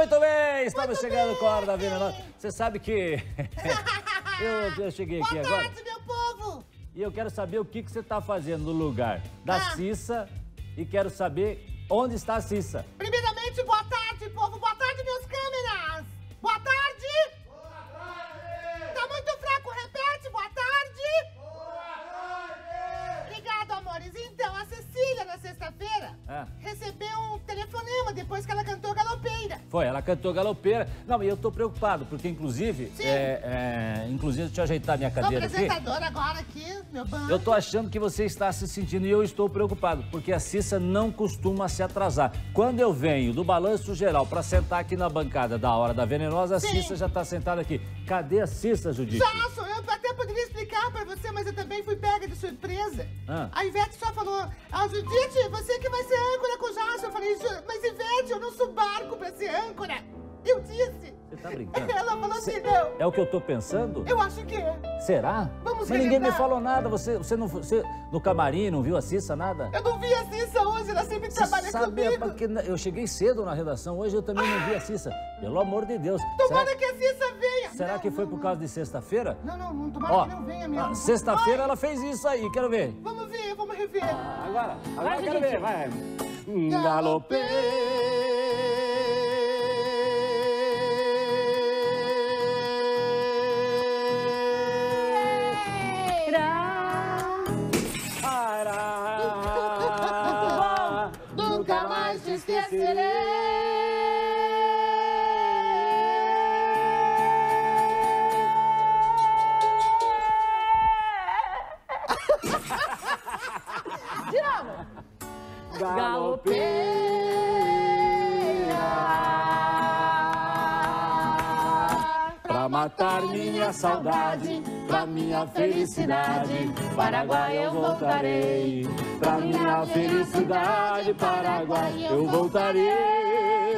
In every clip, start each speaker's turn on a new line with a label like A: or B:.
A: Muito bem, estamos chegando com a hora da Venenosa. Você sabe que eu cheguei aqui agora.
B: Boa tarde, meu povo!
A: E eu quero saber o que você está fazendo no lugar da Cissa e quero saber onde está a Cissa.
B: Primeiramente, boa tarde, povo! Boa tarde, meus câmeras! Boa tarde!
C: Boa tarde!
B: Tá muito fraco, repete, boa tarde!
C: Boa tarde!
B: Obrigado, amores. Então, a Cecília, na sexta-feira, recebeu um telefonema depois que ela cantou Galopeira.
A: Foi, ela cantou Galopeira. Não, e eu tô preocupado, porque inclusive... inclusive, deixa eu ajeitar minha
B: Sou
A: cadeira aqui.
B: apresentadora agora aqui, meu banco.
A: Eu tô achando que você está se sentindo e eu estou preocupado, porque a Cissa não costuma se atrasar. Quando eu venho do Balanço Geral para sentar aqui na bancada da Hora da Venenosa, a Cissa já tá sentada aqui. Cadê a Cissa, Judite?
B: Jasso, eu até poderia explicar pra você, mas eu também fui pega de surpresa. A Ivete só falou, Judite, você que vai ser âncora com o Jasso. Eu falei, mas Ivete, eu não sou barco pra ser âncora. Eu disse.
A: Você tá brincando?
B: Ela falou assim, não.
A: É o que eu tô pensando?
B: Eu acho que é.
A: Será?
B: Vamos
A: Mas ninguém me
B: relembrar.
A: falou nada. Você no camarim não viu a Cissa, nada?
B: Eu não vi a Cissa hoje, ela sempre trabalha comigo.
A: Porque eu cheguei cedo na redação, hoje eu também não vi a Cissa. Pelo amor de Deus.
B: Tomara que a Cissa venha.
A: Será que foi por causa de sexta-feira?
B: Não, tomara que não venha mesmo.
A: Sexta-feira ela fez isso aí, quero ver.
B: Vamos ver, vamos rever.
A: Agora eu quero ver, vai.
B: Nunca mais te esquecerei. De novo.
A: Galopeira pra matar minha saudade, pra minha felicidade, Paraguai eu voltarei. Pra minha felicidade, Paraguai eu voltarei.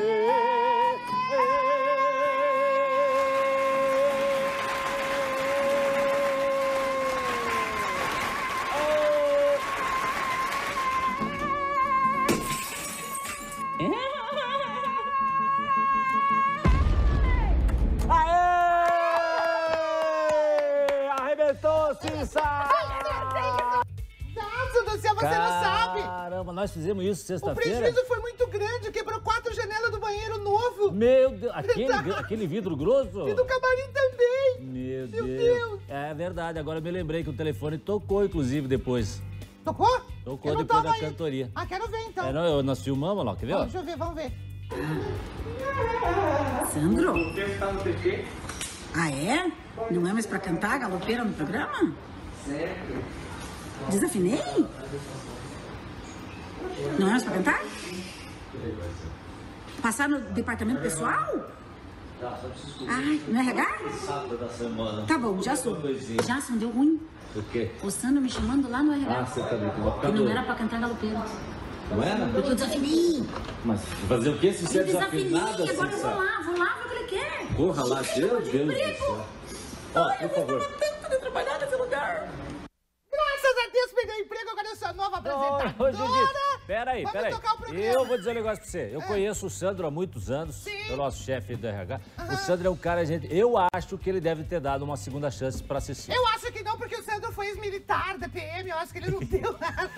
A: Arrebentou, Cissa!
B: Jasso do céu, você não sabe.
A: Caramba, nós fizemos isso
B: O
A: sexta-feira.
B: prejuízo foi muito grande, quebrou 4 janelas do banheiro novo.
A: Meu Deus, aquele vidro grosso?
B: E do camarim também.
A: Meu
B: Deus.
A: É verdade, agora eu me lembrei que o telefone tocou, inclusive, depois.
B: Tocou?
A: Tocou
B: Eu não
A: depois
B: tava
A: da
B: aí.
A: cantoria.
B: Quero ver então.
A: Nós filmamos lá, quer ver?
B: Deixa eu ver, vamos ver.
D: Sandro?
C: O texto tá no TT?
D: Ah, é? Não é mais pra cantar Galopeira no programa?
C: Certo.
D: Desafinei? Não é mais pra cantar? Passar no departamento pessoal? Ai, no RH?
A: Sábado da semana.
D: Tá bom, já sou. Já sou, deu ruim.
A: O quê?
D: O Sandro me chamando lá no RH.
A: Você tá brincando.
D: Que não era pra cantar Galopeira.
A: Não era?
D: Porque eu desafinei.
A: Mas fazer o quê se você é
D: Eu desafinei,
A: desafinada,
D: agora eu
A: Cissa?
D: vou lá ver o que ele quer.
A: Corra lá, Deus do céu. Ó, por favor.
D: Tanto de trabalhar nesse lugar.
B: Graças a Deus peguei emprego, agora eu sou a nova apresentadora.
A: Ô, Judite, peraí.
B: Vamos tocar o programa.
A: Eu vou dizer um negócio pra você. Eu conheço o Sandro há muitos anos, é o nosso chefe do RH. O Sandro é um cara, eu acho que ele deve ter dado uma segunda chance pra Cecília.
B: Eu acho que não, porque o Sandro foi ex-militar da PM, eu acho que ele não deu nada.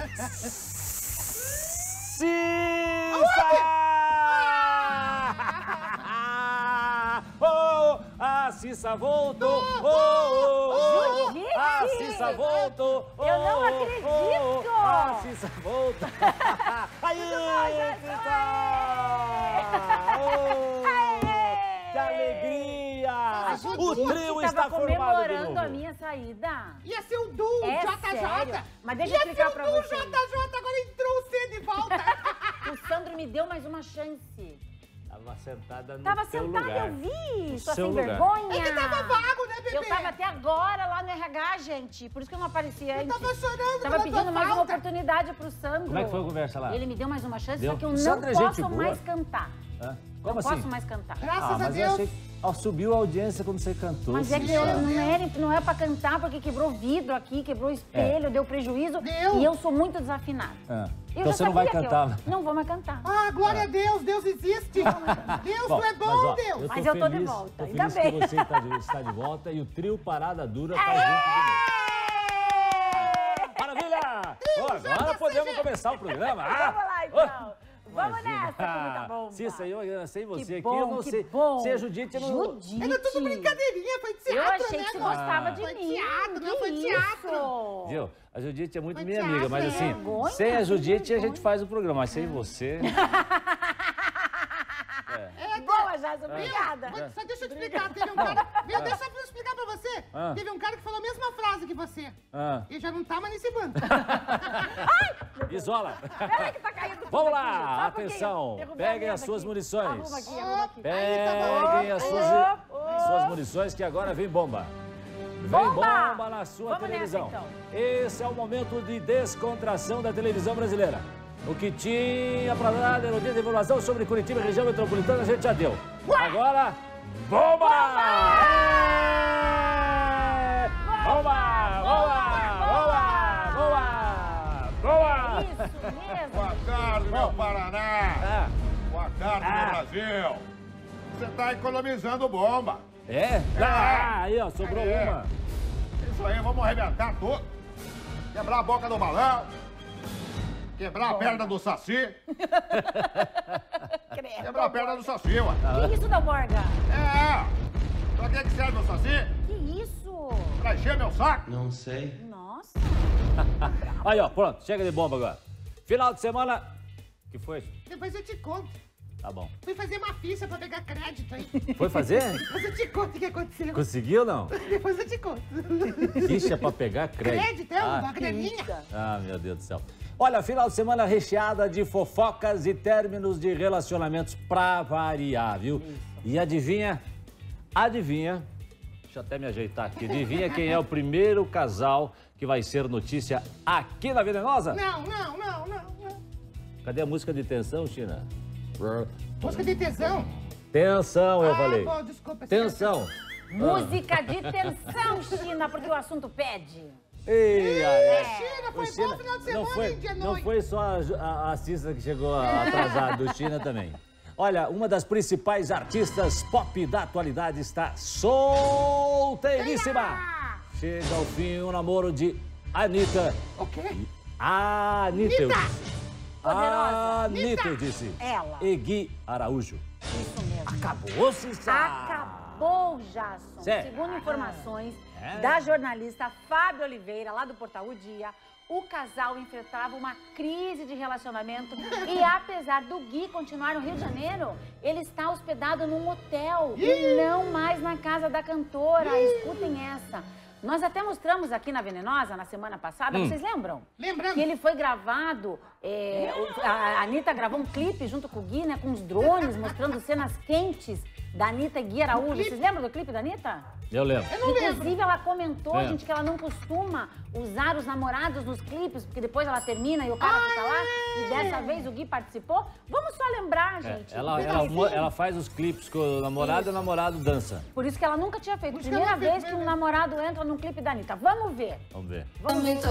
A: A Cissa voltou!
E: Judite!
A: A Cissa voltou!
E: Eu não acredito!
A: A Cissa voltou! Aí, Cissa! Que alegria! O trio está formado de
E: comemorando
A: novo.
E: a minha saída.
B: Ia ser o Du,
E: É
B: JJ.
E: sério? Mas deixa eu explicar pra
B: Ia ser
E: você.
B: o Du, JJ, agora entrou o C de volta.
E: O Sandro me deu mais uma chance.
A: Tava sentada no
E: Tava
A: teu
E: sentada,
A: lugar.
E: eu vi.
A: No
E: Sua
A: seu
E: sem
A: lugar.
E: vergonha.
B: É que tava vago, né, bebê?
E: Eu tava até agora lá no RH, gente. Por isso que eu não aparecia
B: Eu
E: antes.
B: tava chorando
E: Tava
B: pela
E: pedindo
B: tua
E: mais uma
B: falta.
E: oportunidade pro Sandro.
A: Como é que foi a conversa lá?
E: Ele me deu mais uma chance,
A: Deu?
E: só que eu não
A: Sandro é gente
E: posso
A: boa.
E: mais cantar.
A: Hã?
E: Não
A: Como assim?
E: posso mais cantar.
B: Graças a
A: mas eu
B: Deus.
A: achei... Subiu a audiência quando você cantou.
E: Mas é que não é pra cantar, porque quebrou vidro aqui, quebrou espelho, deu prejuízo. E eu sou muito desafinada.
A: Então você não vai cantar.
E: Não vou mais cantar.
B: Ah, glória a Deus, Deus existe. Deus, tu é bom, Deus.
E: Mas eu tô de volta, ainda bem.
A: Que você está de volta e o trio Parada Dura tá junto de novo. Maravilha! Agora podemos começar o programa.
E: Vamos lá, então. Vamos nessa, com muita bomba.
A: Cissa, eu sei você
E: que
A: aqui,
E: bom,
A: eu não sei. Se a Judite, eu não...
B: Era tudo brincadeirinha, foi teatro,
E: eu achei
B: né,
E: que você gostava de
B: foi
E: mim.
B: Teatro, não foi teatro.
A: Viu? A Judite é muito
B: Foi
A: minha
B: teatro,
A: amiga, mas assim,
E: vergonha,
A: sem a Judite a
E: vergonha.
A: gente faz o programa, mas sem você...
E: Boa, Jason, obrigada.
B: Só deixa eu te explicar, teve um cara... Viu, deixa eu explicar pra você. Teve um cara que falou a mesma frase que você. E já não tá mais nesse banco.
A: Isola!
E: Peraí que tá caindo.
A: Vamos lá,
E: Só um pouquinho.
A: atenção,
E: Derrubei
A: peguem
E: a
A: as
E: mesa
A: suas
E: aqui.
A: munições.
E: Arruma aqui, arruma aqui.
A: Peguem as suas munições que agora vem bomba. Vem bomba na sua televisão.
E: Nessa, então.
A: Esse é o momento de descontração da televisão brasileira. O que tinha pra dar de notícia de informação sobre Curitiba e região metropolitana a gente já deu. Agora, bomba! Bomba! Boa!
E: Isso mesmo.
F: Boa tarde, meu Paraná! Boa tarde, meu Brasil! Você tá economizando bomba!
A: É? Aí, ó, sobrou uma.
F: Isso aí, vamos arrebentar tudo! Quebrar a boca do balão! Quebrar a perna do Saci! Quebrar a perna do Saci, ué!
E: Que isso, Dalborga?
F: Pra que serve o Saci?
E: Que isso?
F: Pra encher meu saco?
C: Não sei.
E: Nossa.
A: Aí, ó, pronto, chega de bomba agora. Final de semana. Que foi?
B: Depois eu te conto.
A: Tá bom.
B: Fui fazer uma ficha pra pegar crédito aí.
A: Foi fazer?
B: Depois eu te conto o que aconteceu.
A: Conseguiu ou não?
B: Depois eu te conto.
A: Ficha pra pegar crédito.
B: Crédito, é uma graninha.
A: Meu Deus do céu. Olha, final de semana recheada de fofocas e términos de relacionamentos pra variar, viu? E adivinha? Adivinha? Deixa eu até me ajeitar aqui. Adivinha quem é o primeiro casal que vai ser notícia aqui na Venenosa?
B: Não.
A: Cadê a música de tensão, China?
B: Música de tesão.
A: Tensão, eu falei.
B: Bom, desculpa.
A: Tensão.
E: Música de tensão, China, porque o assunto pede.
B: China, foi bom final de semana, hein, dia
A: Não
B: noite.
A: foi só a Cissa que chegou atrasada, o China também. Olha, uma das principais artistas pop da atualidade está solteiríssima. Chega ao fim o namoro de Anitta.
B: O quê?
A: Anitta.
E: Poderosa.
A: Anitta, eu disse.
E: Ela.
A: E Gui Araújo.
E: Isso mesmo.
A: Acabou, Cissa?
E: Acabou, Jason.
A: Sério?
E: Segundo informações da jornalista Fábio Oliveira, lá do Portal O Dia, o casal enfrentava uma crise de relacionamento e, apesar do Gui continuar no Rio de Janeiro, ele está hospedado num hotel e não mais na casa da cantora. Escutem essa. Nós até mostramos aqui na Venenosa, na semana passada, vocês lembram?
B: Lembramos.
E: Que ele foi gravado, a Anitta gravou um clipe junto com o Gui, né, com os drones, mostrando cenas quentes da Anitta e Gui Araújo. Vocês lembram do clipe da Anitta?
A: Eu lembro.
E: Inclusive, ela comentou, gente, que ela não costuma usar os namorados nos clipes, porque depois ela termina e o cara fica lá. E dessa vez o Gui participou. Vamos só lembrar, gente.
A: Ela faz os clipes com o namorado e o namorado dança.
E: Por isso que ela nunca tinha feito. Primeira vez que um namorado entra num clipe da Anitta. Vamos ver.
A: Vamos ver.
E: Vamos ver.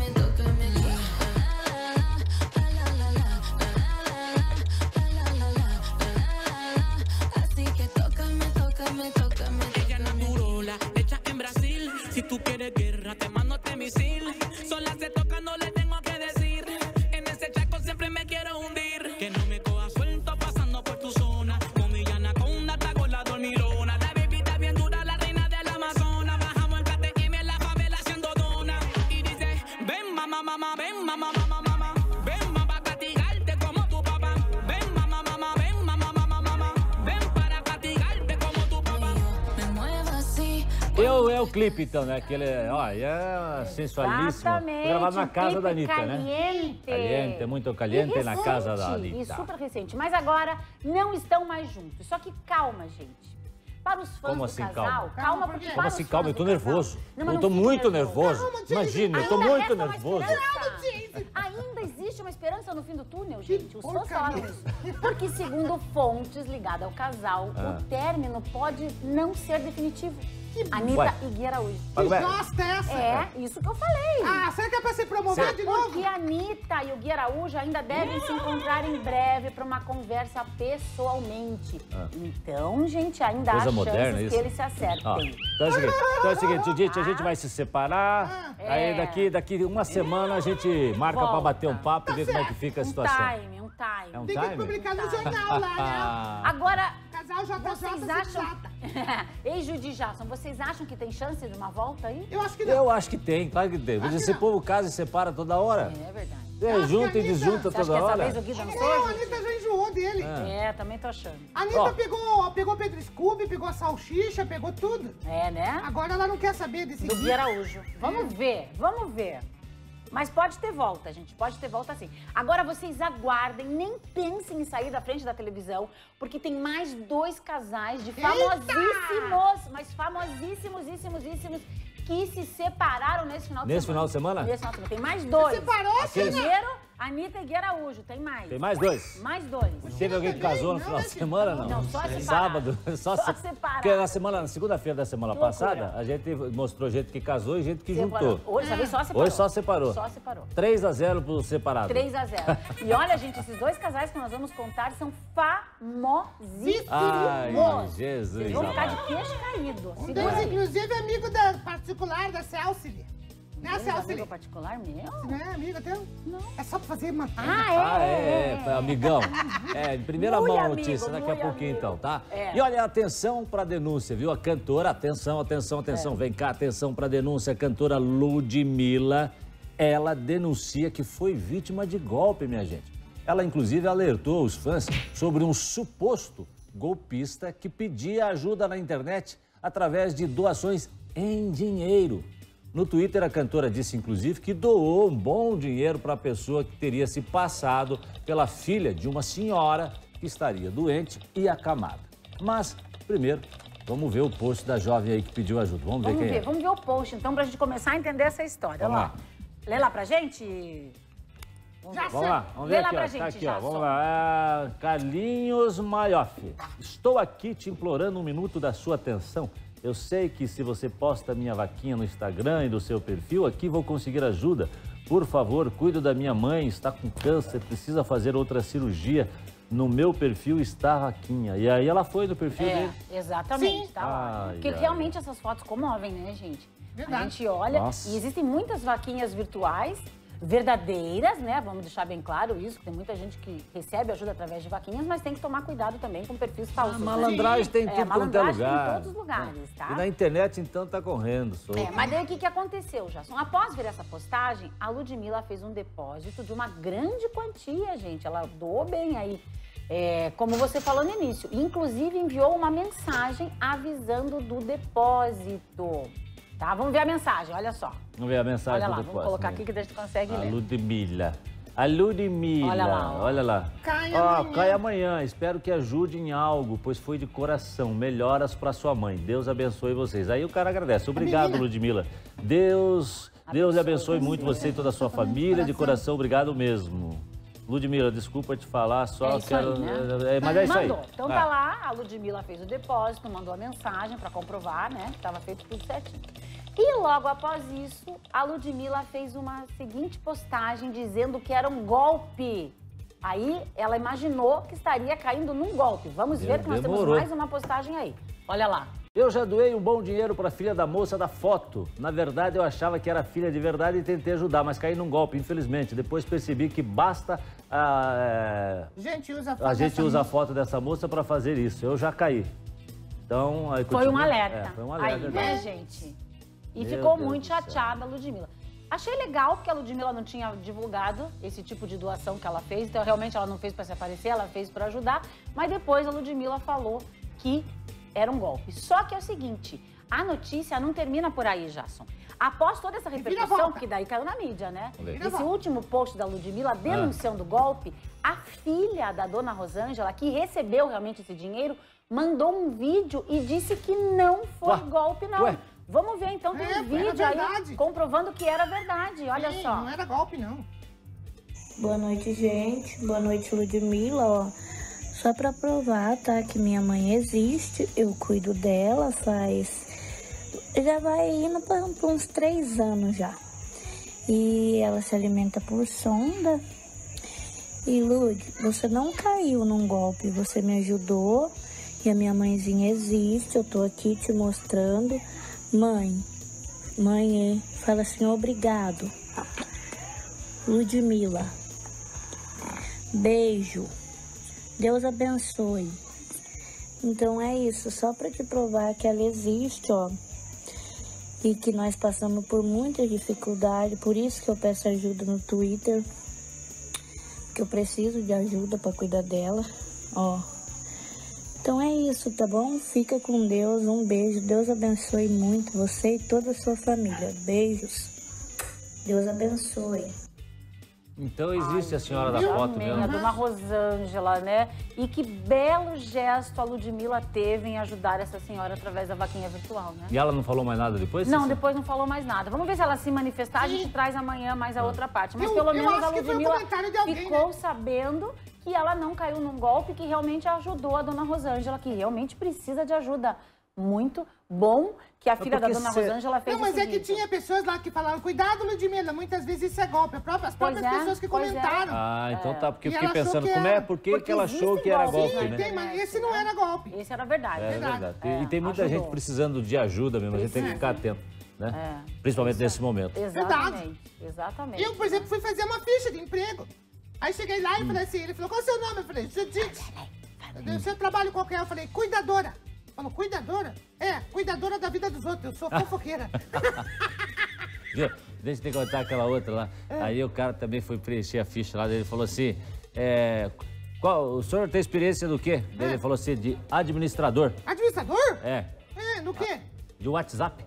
G: Si tú quieres guerra, te mando este misil. Sola se toca, no le tengo que decir. En ese chaco siempre me quiero hundir. Que no me coja suelto pasando por tu zona. Con mi anaconda, te hago la dormilona. La bebida bien dura, la reina del Amazonas. Bajamos el KTM en la favela haciendo dona. Y dice, ven mamá, mamá, ven mamá, mamá, mamá. Ven mamá, castigarte como tu papá. Ven mamá, mamá, ven mamá, mamá, mamá. Ven para castigarte como tu papá. Me muevo así.
A: É o clipe, então, né? Aquele, é sensualíssimo.
E: Exatamente.
A: Gravado na casa da Anitta,
E: caliente.
A: né? Caliente, muito caliente na casa da Anitta.
E: E super recente. Mas agora não estão mais juntos. Só que calma, gente. Para os fãs
A: Como
E: do
A: assim,
E: calma? Calma, porque
A: Como
E: para
A: assim,
E: os
A: calma?
E: fãs
A: Eu tô
E: do casal-
A: nervoso.
E: Não, mas
A: Eu tô
E: fique
A: muito
E: nervoso.
A: nervoso. Imagina, eu tô
E: Ainda
A: muito
E: resta uma
A: nervoso.
E: esperança. Ainda existe uma esperança no fim do túnel, gente. Os fãs falaram isso. Porque, segundo fontes ligadas ao casal, o término pode não ser definitivo. Anitta e Gui Araújo.
B: Que gosta é essa?
E: É, isso que eu falei.
B: Ah, será que é pra se promover de novo?
E: Porque a Anitta e o Gui Araújo ainda devem se encontrar em breve para uma conversa pessoalmente. Então, gente, ainda há chances que eles se acertem.
A: Então é o seguinte, Judite, a gente vai se separar, aí daqui uma semana a gente marca pra bater um papo e ver como é que fica a situação.
E: Um time.
A: É um
B: Tem
A: time?
B: que publicar no jornal lá, né?
E: Agora,
B: Casal
E: vocês acham... Ei, Judy Jason, vocês acham que tem chance de uma volta aí?
B: Eu acho que não.
A: Eu acho que tem, claro que tem. Porque esse povo casa e separa toda hora.
E: É verdade.
A: Junta e desjunta
E: Você acha
A: toda
E: que
A: hora.
E: essa vez o Gui dançou?
B: Não, a Anitta já enjoou dele.
E: É, também tô achando.
B: A Anitta pegou Pedro Scooby, pegou a salsicha, pegou tudo.
E: É, né?
B: Agora ela não quer saber desse
E: Do Gui Araújo. Vamos ver. Mas pode ter volta, gente. Pode ter volta sim. Agora vocês aguardem, nem pensem em sair da frente da televisão, porque tem mais 2 casais de famosíssimos, mas famosíssimos, que se separaram nesse final de semana.
A: Nesse final de semana?
E: Nesse final de semana. Tem mais 2.
B: Separou,
E: Primeiro, Anitta e Gui Araújo. Tem mais.
A: Tem mais 2?
E: Mais 2.
A: Teve alguém que casou no final de semana, não?
E: Não, só separado.
A: Sábado?
E: Só separado.
A: Porque na segunda-feira da semana passada, a gente mostrou gente que casou e gente que juntou.
E: Hoje, essa vez só separou.
A: Hoje só separou.
E: Só separou.
A: 3-0 pro separado.
E: 3-0. E olha, gente, esses 2 casais que nós vamos contar são famosíssimos.
A: Ai, Jesus.
E: Vocês vão ficar de queixo caído.
B: Um deles, inclusive, é amigo particular da Celcile. Não é a Celcile?
E: Amigo particular meu?
B: Não é amigo teu?
E: Não.
B: É só pra fazer uma...
A: Amigão. Em primeira
E: Muito
A: mão a
E: amigo,
A: notícia, daqui a
E: muito
A: pouquinho
E: amigo.
A: então, tá?
E: É.
A: E olha, atenção pra denúncia, viu? A cantora, atenção, vem cá, atenção pra denúncia. A cantora Ludmilla, ela denuncia que foi vítima de golpe, minha gente. Ela, inclusive, alertou os fãs sobre um suposto golpista que pedia ajuda na internet através de doações em dinheiro. No Twitter, a cantora disse, inclusive, que doou um bom dinheiro para a pessoa que teria se passado pela filha de uma senhora que estaria doente e acamada. Mas, primeiro, vamos ver o post da jovem aí que pediu ajuda. Vamos ver.
E: Vamos ver o post, então, pra gente começar a entender essa história.
A: Vamos lá.
E: Lê lá pra gente.
A: Vamos lá, vamos ver aqui, ó. Tá aqui, ó. Vamos lá. Carlinhos Maioff. Estou aqui te implorando um minuto da sua atenção. Eu sei que se você posta minha vaquinha no Instagram e do seu perfil, aqui vou conseguir ajuda. Por favor, cuida da minha mãe, está com câncer, precisa fazer outra cirurgia. No meu perfil está a vaquinha. E aí ela foi no perfil dele.
E: Exatamente. Tá. Porque realmente essas fotos comovem, né, gente?
B: Verdade.
E: A gente olha
A: Nossa.
E: e existem muitas vaquinhas virtuais, verdadeiras, né? Vamos deixar bem claro isso, que tem muita gente que recebe ajuda através de vaquinhas, mas tem que tomar cuidado também com perfis falsos.
A: Malandragem tem tudo quanto é lugar.
E: Malandragem tem em todos os lugares, tá?
A: E na internet, então, tá correndo.
E: Mas daí o que aconteceu, Jason? Após ver essa postagem, a Ludmilla fez um depósito de uma grande quantia, gente. Ela doou bem aí. Como você falou no início. Inclusive, enviou uma mensagem avisando do depósito. Tá? Vamos ver a mensagem, olha só.
A: Vamos ver a mensagem
E: olha lá,
A: do depósito.
E: Vamos colocar aqui que a gente consegue ler.
A: A Ludmilla. Olha lá. Cai amanhã. Espero que ajude em algo, pois foi de coração. Melhoras para sua mãe. Deus abençoe vocês. Aí o cara agradece. Obrigado, Ludmilla. Deus lhe abençoe muito você e toda a sua família. De coração, obrigado mesmo. Ludmilla, desculpa te falar, só quero...
E: Aí, né?
A: Mas é isso aí.
E: Então tá lá, a Ludmilla fez o depósito, mandou a mensagem para comprovar, né? Que estava feito tudo certinho. E logo após isso, a Ludmilla fez uma seguinte postagem dizendo que era um golpe. Aí ela imaginou que estaria caindo num golpe. Vamos ver que nós temos mais uma postagem aí. Olha lá.
A: Eu já doei um bom dinheiro para a filha da moça da foto. Na verdade, eu achava que era filha de verdade e tentei ajudar, mas caí num golpe, infelizmente. Depois percebi que basta a gente usa a foto dessa moça para fazer isso. Eu já caí. Então, aí
E: foi um alerta.
A: Foi um alerta.
E: Aí, né, gente? E ficou muito chateada a Ludmilla. Achei legal porque a Ludmilla não tinha divulgado esse tipo de doação que ela fez. Então, realmente, ela não fez para se aparecer, ela fez para ajudar. Mas depois a Ludmilla falou que era um golpe. Só que é o seguinte, a notícia não termina por aí, Jason. Após toda essa repercussão, que daí caiu na mídia, né? Esse último post da Ludmilla denunciando o golpe, a filha da dona Rosângela, que recebeu realmente esse dinheiro, mandou um vídeo e disse que não foi golpe, não. Vamos ver, então, tem um vídeo aí comprovando que era verdade. Olha só.
B: Não era golpe, não.
H: Boa noite, gente. Boa noite, Ludmilla, ó. Só pra provar, tá, que minha mãe existe, eu cuido dela já vai indo pra uns 3 anos já. E ela se alimenta por sonda. E, Lud, você não caiu num golpe, você me ajudou. E a minha mãezinha existe, eu tô aqui te mostrando. Mãe, fala assim, obrigado. Ludmilla, beijo. Deus abençoe. Então é isso, só para te provar que ela existe, ó. E que nós passamos por muita dificuldade, por isso que eu peço ajuda no Twitter. Que eu preciso de ajuda para cuidar dela, ó. Então é isso, tá bom? Fica com Deus, um beijo. Deus abençoe muito você e toda a sua família. Beijos. Deus abençoe.
A: Então existe a senhora da foto mesmo.
E: A dona Rosângela, né? E que belo gesto a Ludmilla teve em ajudar essa senhora através da vaquinha virtual, né?
A: E ela não falou mais nada depois?
E: Não, depois não falou mais nada. Vamos ver se ela se manifestar, a gente traz amanhã mais a outra parte. Mas pelo menos a Ludmilla ficou sabendo que ela não caiu num golpe, que realmente ajudou a dona Rosângela, que realmente precisa de ajuda. Muito bom que a filha da dona Rosângela fez.
B: Não, mas é que tinha pessoas lá que falaram, cuidado, Ludmilla, muitas vezes isso é golpe. As próprias pessoas que comentaram.
A: Ah, então tá, porque eu fiquei pensando, por que ela achou que era golpe, né?
B: Tem, mas esse não era golpe.
E: Esse era verdade.
A: É verdade. E tem muita gente precisando de ajuda mesmo, a gente tem que ficar atento, né? Principalmente nesse momento.
E: Exatamente.
B: Eu, por exemplo, fui fazer uma ficha de emprego. Aí cheguei lá e falei assim, ele falou, qual é o seu nome? Eu falei, Judite. Seu trabalho qualquer? Eu falei, cuidadora. Falou, cuidadora? É, cuidadora da vida dos outros, eu sou fofoqueira.
A: Deixa eu te contar aquela outra lá. Aí o cara também foi preencher a ficha lá, ele falou assim, o senhor tem experiência do quê? Ele falou assim, de administrador.
B: Administrador?
A: É.
B: No quê?
A: De WhatsApp.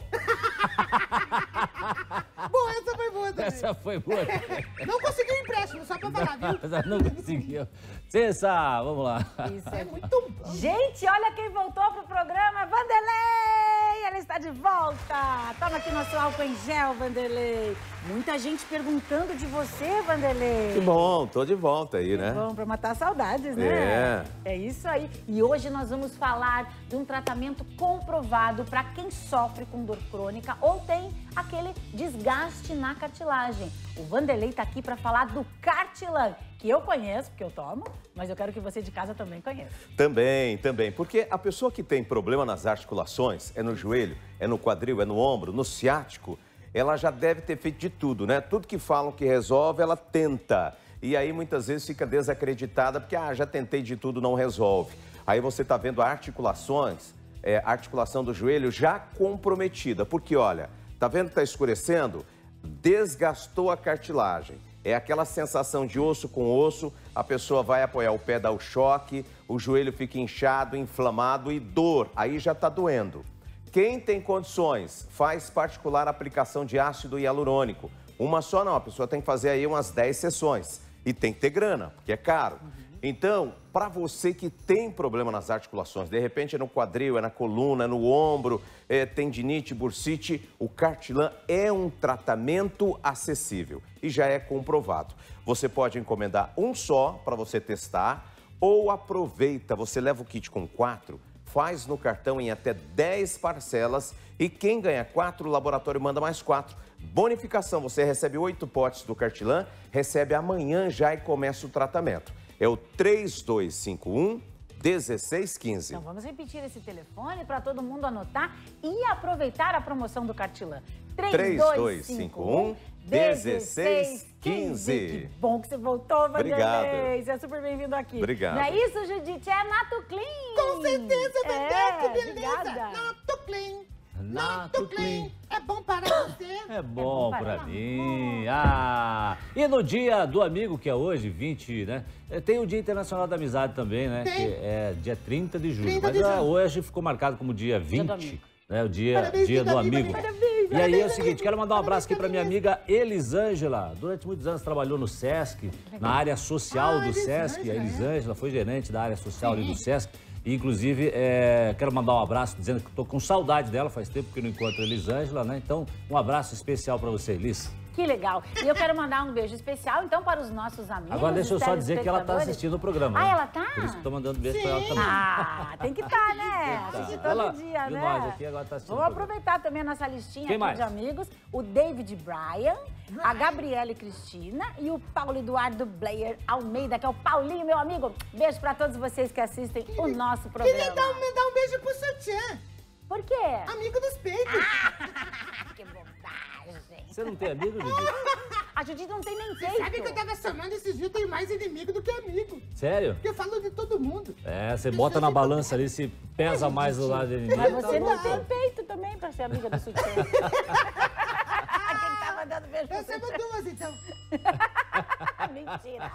B: Boa, essa foi boa também.
A: Essa foi boa.
B: Não conseguiu empréstimo, só pra falar, viu?
A: Não conseguiu. Cessa, vamos lá.
E: Isso é muito bom. Gente, olha quem voltou pro programa, Vanderlei! Ela está de volta! Toma aqui nosso álcool em gel, Vanderlei. Muita gente perguntando de você, Vanderlei.
I: Que bom, tô de volta aí, né?
E: Bom, pra matar saudades, né? É isso aí. E hoje nós vamos falar de um tratamento comprovado para quem sofre com dor crônica ou tem aquele desgaste na cartilagem. O Vanderlei tá aqui para falar do Cartilan, que eu conheço, porque eu tomo, mas eu quero que você de casa também conheça.
I: Também. Porque a pessoa que tem problema nas articulações, é no joelho, é no quadril, é no ombro, no ciático, ela já deve ter feito de tudo, né? Tudo que falam que resolve, ela tenta. E aí muitas vezes fica desacreditada, porque já tentei de tudo, não resolve. Aí você tá vendo articulações, a articulação do joelho já comprometida, porque olha, tá vendo que tá escurecendo? Desgastou a cartilagem. É aquela sensação de osso com osso, a pessoa vai apoiar o pé, dá o choque, o joelho fica inchado, inflamado e dor, aí já tá doendo. Quem tem condições, faz particular aplicação de ácido hialurônico. Uma só não, a pessoa tem que fazer aí umas 10 sessões. E tem que ter grana, porque é caro. Então, para você que tem problema nas articulações, de repente é no quadril, é na coluna, é no ombro, tendinite, bursite, o Cartilan é um tratamento acessível e já é comprovado. Você pode encomendar um só para você testar ou aproveita, você leva o kit com 4, faz no cartão em até 10 parcelas e quem ganha 4, o laboratório manda mais 4. Bonificação, você recebe 8 potes do Cartilan, recebe amanhã já e começa o tratamento. É o 3251-1615.
E: Então vamos repetir esse telefone para todo mundo anotar e aproveitar a promoção do Cartilan.
I: 3251-1615.
E: Que bom que você voltou, Vanderlei.
I: Obrigado.
E: Você é super bem-vindo aqui.
I: Obrigado.
E: Não é isso, Judite? É Nato Clean.
B: Com certeza, Vanderlei, que beleza.
E: Obrigada.
B: Nato Clean.
A: Nato Clean.
B: É bom para você?
A: É bom para mim. E no dia do amigo, que é hoje, 20, né? Tem o Dia Internacional da Amizade também, né?
B: Tem.
A: Que é dia 30 de julho.
B: 30 de
A: Mas
B: julho.
A: hoje ficou marcado como dia 20, né? O dia do amigo.
E: Parabéns,
A: E aí é o seguinte, quero mandar um abraço aqui para minha amiga Elisângela. Durante muitos anos trabalhou no Sesc, na área social do Sesc. A Elisângela foi gerente da área social ali do Sesc. E, inclusive, quero mandar um abraço dizendo que estou com saudade dela. Faz tempo que não encontro a Elisângela, né? Então, um abraço especial para você, Elis.
E: Que legal. E eu quero mandar um beijo especial, então, para os nossos amigos.
A: Agora deixa eu só dizer que ela tá assistindo o programa.
E: Ah,
A: né?
E: ela tá?
A: Por isso que eu tô mandando beijo pra ela também.
E: Ah, tem que estar, né? Assistir todo dia,
A: viu
E: né?
A: nós aqui, agora tá assistindo.
E: Vamos aproveitar também a nossa listinha
A: Quem
E: aqui
A: mais?
E: de amigos. O David Bryan, a Gabriele Cristina e o Paulo Eduardo Blair Almeida, que é o Paulinho, meu amigo. Beijo pra todos vocês que assistem o nosso programa.
B: Queria mandar um beijo pro Sutiã.
E: Por quê?
B: Amigo dos peitos.
E: Que bobagem.
A: Você não tem amigo, Judite?
E: A Judite não tem nem
B: Você
E: peito.
B: sabe que eu tava somando esses dias, eu tenho mais inimigo do que amigo.
A: Sério?
B: Porque eu falo de todo mundo.
A: É, você bota na balança ali, se pesa mais do lado de ninguém.
E: Mas você
A: tá
E: não
A: bom.
E: tem peito também pra ser amiga do Sutiã. Quem tá mandando beijo pro
B: Nós somos
E: Sutiã?
B: duas, então.
E: Mentira.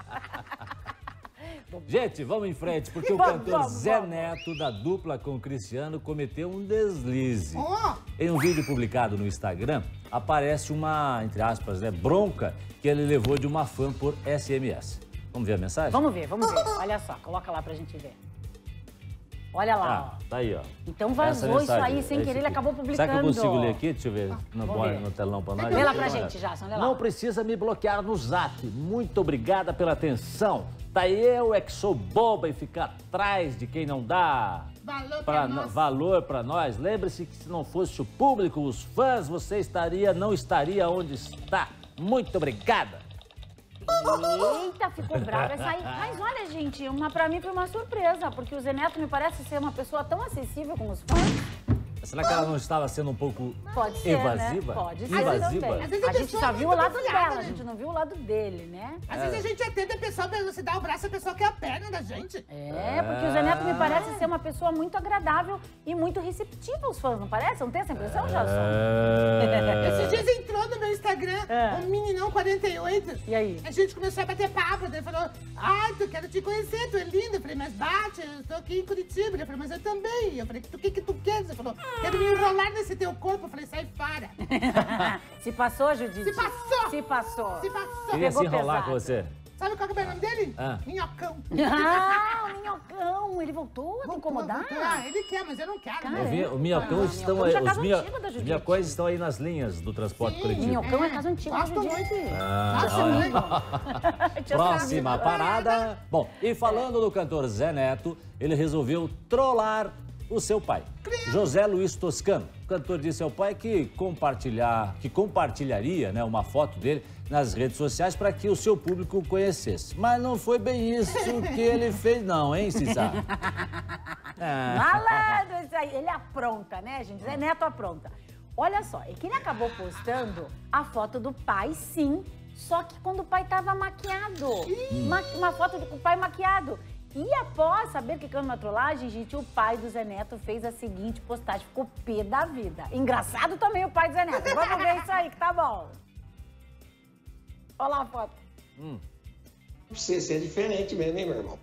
A: Gente, vamos em frente, porque o cantor Zé Neto, da dupla com o Cristiano, cometeu um deslize.
B: Oh.
A: Em um vídeo publicado no Instagram, aparece uma, entre aspas, né, bronca que ele levou de uma fã por SMS. Vamos ver a mensagem?
E: Vamos ver. Olha só, coloca lá pra gente ver. Olha lá, ó.
A: Tá aí, ó.
E: Então vazou isso aí, sem querer, ele acabou publicando.
A: Será que eu consigo ler aqui? Deixa eu ver no telão pra nós.
E: Lê lá pra gente, Jason, lê lá.
A: Não precisa me bloquear no zap. Muito obrigada pela atenção. Daí eu é que sou boba e ficar atrás de quem não dá valor pra nós. Lembre-se que se não fosse o público, os fãs, você não estaria onde está. Muito obrigada.
E: Eita, ficou brava essa aí. Mas olha, gente, pra mim foi uma surpresa, porque o Zé Neto me parece ser uma pessoa tão acessível com os fãs.
A: Será que ela não estava sendo um pouco
E: Pode ser,
A: evasiva?
E: né? Pode ser
A: Invasiva?
E: também.
B: Às vezes
E: A gente
B: pessoa
E: só
B: é
E: viu o
B: muito
E: lado
B: mergulhada,
E: dela, a
B: né?
E: gente não viu o lado dele, né?
B: Às vezes a gente atende a pessoa, você dá o braço, a pessoa quer a perna da gente.
E: É, porque o Zé Neto me parece ser uma pessoa muito agradável e muito receptiva aos fãs, não parece? Não tem essa impressão, Jason?
B: Esses dias entrou no meu Instagram um meninão 48.
E: E aí?
B: A gente começou a bater papo, daí falou, tu quero te conhecer, tu é linda. Eu falei, mas bate, eu tô aqui em Curitiba. Ele falou, mas eu também. Eu falei, o que tu queres? Ele falou, quero me enrolar nesse teu corpo. Eu falei, sai fora.
E: Se passou, Judite?
B: Se passou.
E: Se passou.
B: Se passou.
A: Queria se
E: Pegou
A: enrolar
E: pesado.
A: com você.
B: Sabe qual que é o nome dele?
A: Ah.
B: Minhocão.
E: Ah, o Minhocão, ele voltou a te incomodar?
B: Ele quer, mas eu não quero.
A: Eu vi, o Minhocão estão
E: Minhocão
A: aí,
E: já é
A: os
E: casa antiga da Judite.
A: Minhocões estão aí nas linhas do transporte coletivo.
E: Minhocão é casa antiga da
B: Gosto
E: Judite.
B: muito.
E: Nossa, amigo.
A: Próxima parada. Bom, e falando do cantor Zé Neto, ele resolveu trollar o seu pai, José Luiz Toscano. O cantor disse ao pai que compartilharia, né, uma foto dele nas redes sociais para que o seu público o conhecesse. Mas não foi bem isso que ele fez não, hein, Cissa?
E: Malandro, isso aí. Ele apronta, né, gente? Zé Neto apronta. Olha só, é que ele acabou postando a foto do pai, sim, só que quando o pai tava maquiado. Uma foto com o pai maquiado. E após saber que caiu numa trollagem, gente, o pai do Zé Neto fez a seguinte postagem. Ficou pé da vida. Engraçado também o pai do Zé Neto. Vamos ver isso aí, que tá bom. Olha lá a foto.
J: Você é diferente mesmo, hein, meu irmão?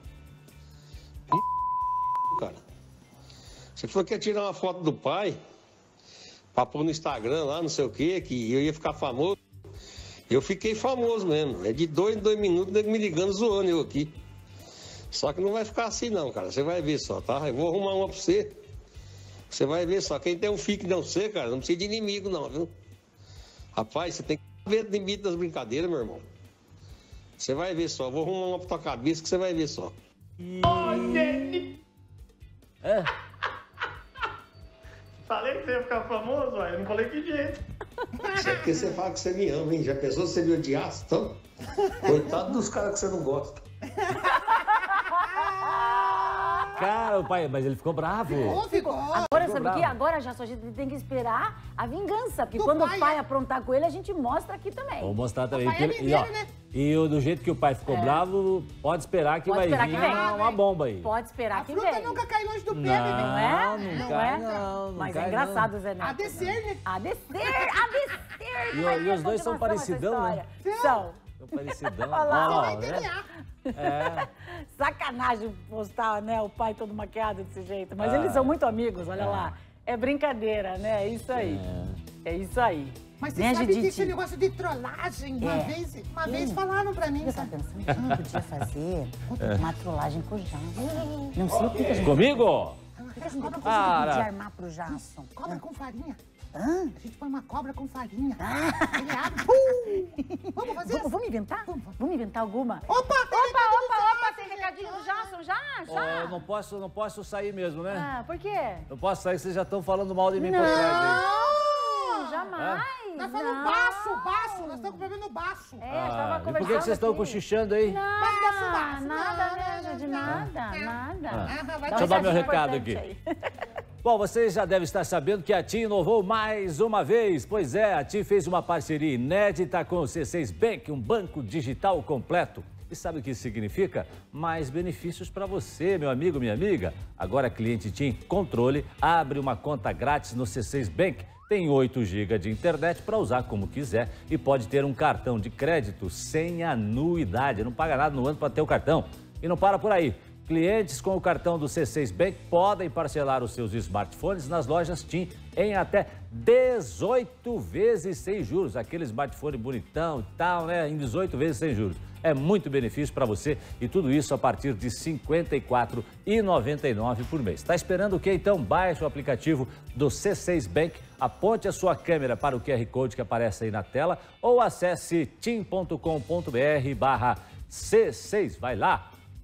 J: Cara. Você falou que ia tirar uma foto do pai pra pôr no Instagram lá, não sei o quê, que eu ia ficar famoso. Eu fiquei famoso mesmo. É de 2 em 2 minutos, nego me ligando, zoando eu aqui. Só que não vai ficar assim não, cara. Você vai ver só, tá? Eu vou arrumar uma pra você. Você vai ver só. Quem tem um filho que não você, cara, não precisa de inimigo não, viu? Rapaz, você tem que ver o limite das brincadeiras, meu irmão. Você vai ver só. Eu vou arrumar uma pra tua cabeça que você vai ver só.
A: É?
K: Falei que você ia ficar famoso, ué. Eu não falei que jeito.
J: Isso é porque você fala que você me ama, hein? Já pensou se você me odiasse, então? Coitado dos caras que você não gosta.
A: Cara, o pai, mas ele ficou bravo.
B: Ficou.
E: Agora, sabe o que? Agora, já só a gente tem que esperar a vingança. Porque quando o pai aprontar com ele, a gente mostra aqui também.
A: Vou mostrar também.
B: O pai é mineiro, né?
A: E do jeito que o pai ficou bravo, pode esperar que vai vir uma bomba aí.
E: Pode esperar que
B: fruta
E: vem.
B: nunca cai longe do pé,
A: Não,
B: bebê.
E: Não é?
A: não
E: Não
A: cai,
E: é?
A: não
E: Mas
A: cai,
E: é engraçado,
A: não.
E: Zé Neto.
B: A descer, né?
E: A descer, a descer.
A: E
E: Vai ter
A: os dois são
E: continuação essa
A: parecidão, né?
E: história. São.
A: São parecidão.
E: Olha lá,
A: Ó,
B: Vai
A: né?
B: DNA.
A: É.
E: Sacanagem postar, né, o pai todo maquiado desse jeito. Mas eles são muito amigos, olha lá. É brincadeira, né? É isso aí. É isso aí.
B: Mas você
E: Né,
B: sabe que
E: Judite?
B: esse negócio de trollagem, uma vez falaram pra mim,
E: Eu tava
B: sabe?
E: pensando que a gente podia fazer uma trollagem com o Jason. Não sei o que a gente...
A: Comigo?
E: O que a gente podia armar pro Jason?
B: Cobra com farinha.
E: Hã?
B: A gente põe uma cobra com farinha.
E: Ah.
B: Ele abre, pum!
E: inventar? Vamos inventar alguma?
B: Opa,
E: tem recadinho do Jason, já?
A: Eu não posso sair mesmo, né?
E: Ah, por quê?
A: Não posso sair, vocês já estão falando mal de mim por trás aí.
E: Não, jamais.
B: Nós falamos baixo, nós estamos com problema no baixo.
E: Tava conversando.
A: E por que vocês estão cochichando aí?
E: Nada, né, Judy? Nada.
A: Deixa eu dar meu recado aqui. Bom, vocês já devem estar sabendo que a TIM inovou mais uma vez. Pois é, a TIM fez uma parceria inédita com o C6 Bank, um banco digital completo. E sabe o que isso significa? Mais benefícios para você, meu amigo, minha amiga. Agora, cliente TIM Controle abre uma conta grátis no C6 Bank. Tem 8 GB de internet para usar como quiser e pode ter um cartão de crédito sem anuidade. Não paga nada no ano para ter o cartão. E não para por aí. Clientes com o cartão do C6 Bank podem parcelar os seus smartphones nas lojas TIM em até 18 vezes sem juros. Aquele smartphone bonitão e tal, né? Em 18 vezes sem juros. É muito benefício para você e tudo isso a partir de R$ 54,99 por mês. Está esperando o quê? Então baixe o aplicativo do C6 Bank, aponte a sua câmera para o QR Code que aparece aí na tela ou acesse tim.com.br/C6. Vai lá!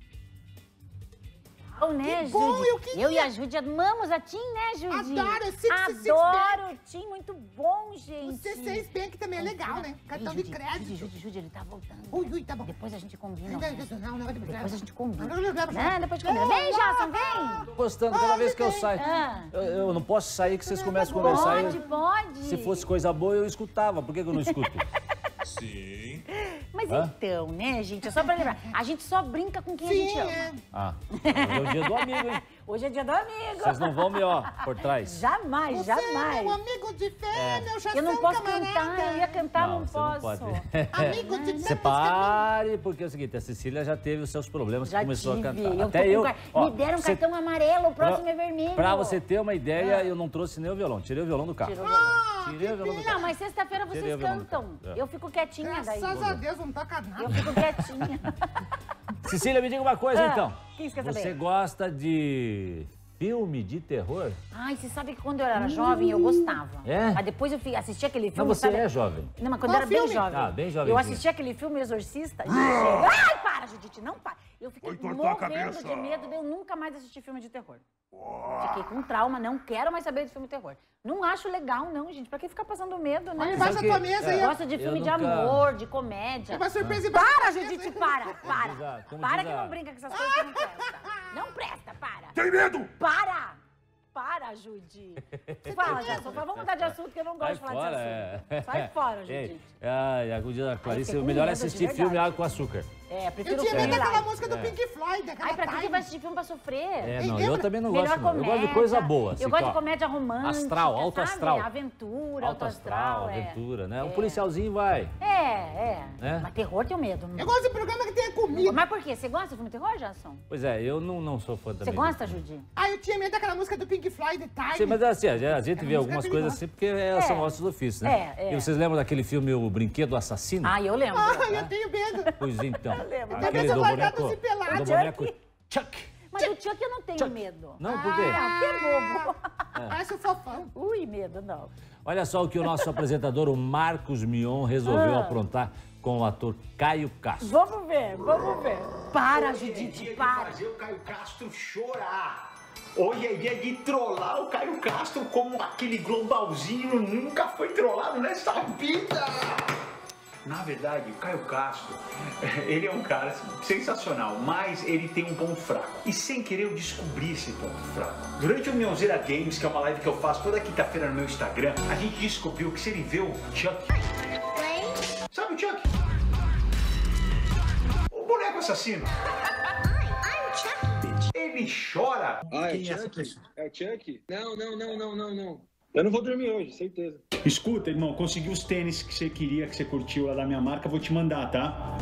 E: Né, Judy? Eu e a Judy amamos a TIM, né, Judy?
B: Adoro o
E: Adoro o TIM, muito bom, gente.
B: O C6 Bank também é legal, né? Cartão de crédito.
E: Judy, ele tá voltando.
B: Ui, tá bom.
E: Depois a gente combina.
B: Não,
E: Depois a gente combina. Depois de combina. Vem, Jason, vem!
A: Tô gostando cada vez que eu saio. Eu não posso sair que vocês começam a conversar.
E: Pode.
A: Se fosse coisa boa, eu escutava. Por que eu não escuto?
E: Sim. Mas então, né, gente? É só pra lembrar. A gente só brinca com quem a gente ama.
A: Hoje é o dia do amigo, hein?
E: Hoje é dia do amigo.
A: Vocês não vão me, por trás.
E: Jamais.
B: Você é meu amigo de fé, meu já
E: Eu não posso cantar, eu ia cantar, não posso.
A: Não pode.
B: Amigo de fé.
A: Você pare, porque é o seguinte, a Cecília já teve os seus problemas que começou a cantar.
E: Até eu. Me deram um cartão amarelo, o próximo é vermelho.
A: Pra você ter uma ideia, eu não trouxe nem o violão. Tirei o violão do carro. Tirei o violão do carro.
E: Não, mas sexta-feira vocês cantam. Eu fico quietinha daí.
B: Graças a Deus, não toca nada.
E: Eu fico quietinha.
A: Cecília, me diga uma coisa, então.
E: O que você quer saber?
A: Você gosta de filme de terror?
E: Ai, você sabe que quando eu era jovem, eu gostava.
A: É?
E: Mas depois eu assisti aquele filme...
A: Não, você é jovem.
E: Não, mas quando eu era bem jovem.
A: Ah, bem jovem.
E: Eu assisti aquele filme Exorcista. Ai, para, Judite, não para. Eu fiquei morrendo de medo de eu nunca mais assistir filme de terror. Fiquei com trauma, não quero mais saber de filme de terror. Não acho legal, não, gente. Pra que ficar passando medo, né?
B: Olha embaixo da tua mesa aí.
E: Gosta de filme de amor, de comédia.
B: É uma surpresa embaixo.
E: Para, Judite, para. Para que não brinca com essas coisas que não presta. Não presta, para.
F: Tem medo?
E: Para, Judy. Fala, Jason, vamos mudar de assunto, que eu não gosto de falar desse assunto. Sai fora, Judy.
A: A Clarice, o melhor é assistir filme Água com Açúcar.
E: Prefiro
B: eu tinha medo daquela música do Pink Floyd, daquela
E: pra que vai assistir filme pra sofrer?
A: Não, eu também não gosto, não. Eu gosto de coisa boa. Assim,
E: eu gosto de comédia romântica,
A: astral, alto astral.
E: Aventura,
A: alto astral. Aventura, né? Um policialzinho vai.
E: Mas terror tenho medo.
B: Eu gosto de programa que tenha comida.
E: Mas por quê? Você gosta de filme de terror, Jason?
A: Pois é, eu não sou fã também.
E: Você gosta, Judy?
B: Eu tinha medo daquela música do Pink Floyd, Time.
A: Sim, mas assim, a gente vê algumas coisas assim porque são nossos ofícios, né? E vocês lembram daquele filme O Brinquedo Assassino?
E: Eu lembro.
B: Eu tenho medo.
A: Pois então.
E: Eu lembro.
A: Aquele do boneco Chuck.
E: Mas do Chuck eu não tenho medo.
A: Não, por quê?
E: Porque é bobo.
B: Parece um fofão.
E: Ui, medo, não.
A: Olha só o que o nosso apresentador, o Marcos Mion, resolveu aprontar com o ator Caio Castro.
E: Vamos ver. Para, Judite, para.
L: Fazer o Caio Castro chorar. Hoje é dia de trollar o Caio Castro como aquele globalzinho nunca foi trollado nessa vida. Na verdade, o Caio Castro, ele é um cara sensacional, mas ele tem um ponto fraco. E sem querer eu descobri esse ponto fraco. Durante o Mionzeira Games, que é uma live que eu faço toda quinta-feira no meu Instagram, a gente descobriu que se ele vê o Chuck... Sabe o Chuck? O boneco assassino. Ele chora.
M: É Chuck? É Chuck? Não. Eu não vou dormir hoje, certeza.
N: Escuta, irmão, consegui os tênis que você queria, que você curtiu lá da minha marca, vou te mandar, tá?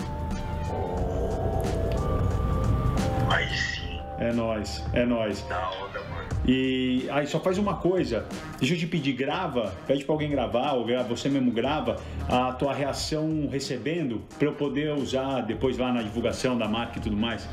L: Aí sim.
N: É nóis.
L: Da onda, mano.
N: E aí só faz uma coisa, deixa eu te pedir, pede pra alguém gravar, ou você mesmo grava a tua reação recebendo, pra eu poder usar depois lá na divulgação da marca e tudo mais.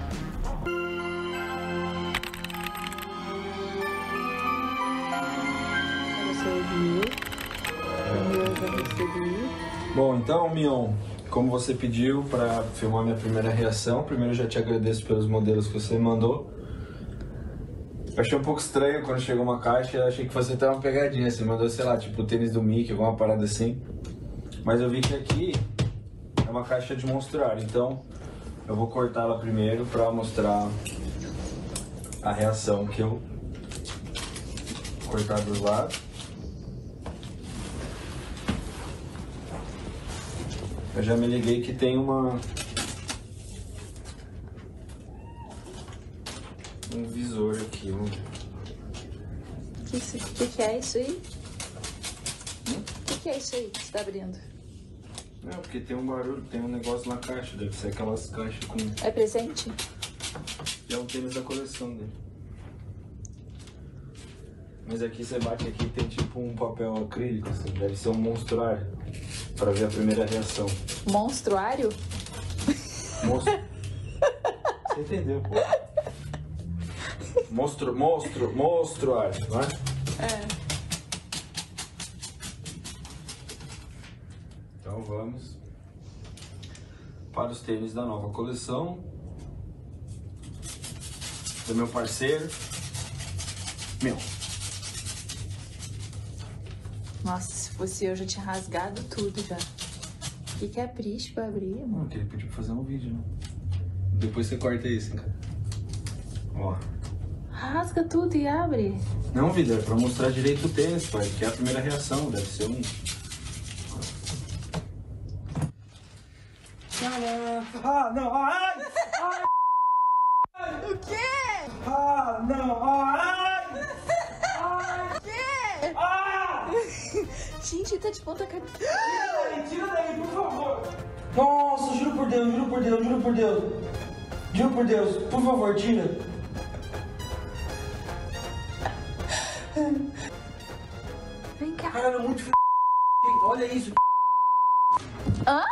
M: Bom, então, Mion,
O: como você pediu para filmar minha primeira reação, primeiro eu já te agradeço pelos modelos que você me mandou. Eu achei um pouco estranho quando chegou uma caixa, eu achei que fosse até uma pegadinha, você mandou, sei lá, tipo o tênis do Mickey, alguma parada assim. Mas eu vi que aqui é uma caixa de monstruário, então eu vou cortá-la primeiro para mostrar a reação que eu cortar dos lados. Eu já me liguei que tem um visor aqui.
P: O que é isso aí? O que é isso aí que você tá abrindo?
O: Não, porque tem um barulho, tem um negócio na caixa, deve ser aquelas caixas com...
P: É presente?
O: É um tênis da coleção dele. Mas aqui você bate aqui tem tipo um papel acrílico, assim, deve ser um monstruário, pra ver a primeira reação.
P: Monstruário?
O: Você entendeu, pô? Monstruário, não é?
P: É.
O: Então vamos para os tênis da nova coleção do meu parceiro. Meu.
P: Nossa, se fosse eu já tinha rasgado tudo já. Que capricho pra abrir,
O: Não,
P: mano.
O: que ele pediu pra fazer um vídeo, né? Depois você corta isso, cara. Ó.
P: Rasga tudo e abre.
O: Não, vida, é pra mostrar direito o tênis, pai, que é a primeira reação, deve ser um...
C: Ah, não, ai!
B: O quê?
C: Ah, não, ai!
B: O quê?
C: Ah!
P: Gente, tá de ponta cabeça.
C: Tira daí, por favor! Nossa, juro por Deus, juro por Deus, juro por Deus! Juro por Deus, por favor, tira!
P: Vem cá.
C: Caralho, é muito f... Olha isso!
P: Hã?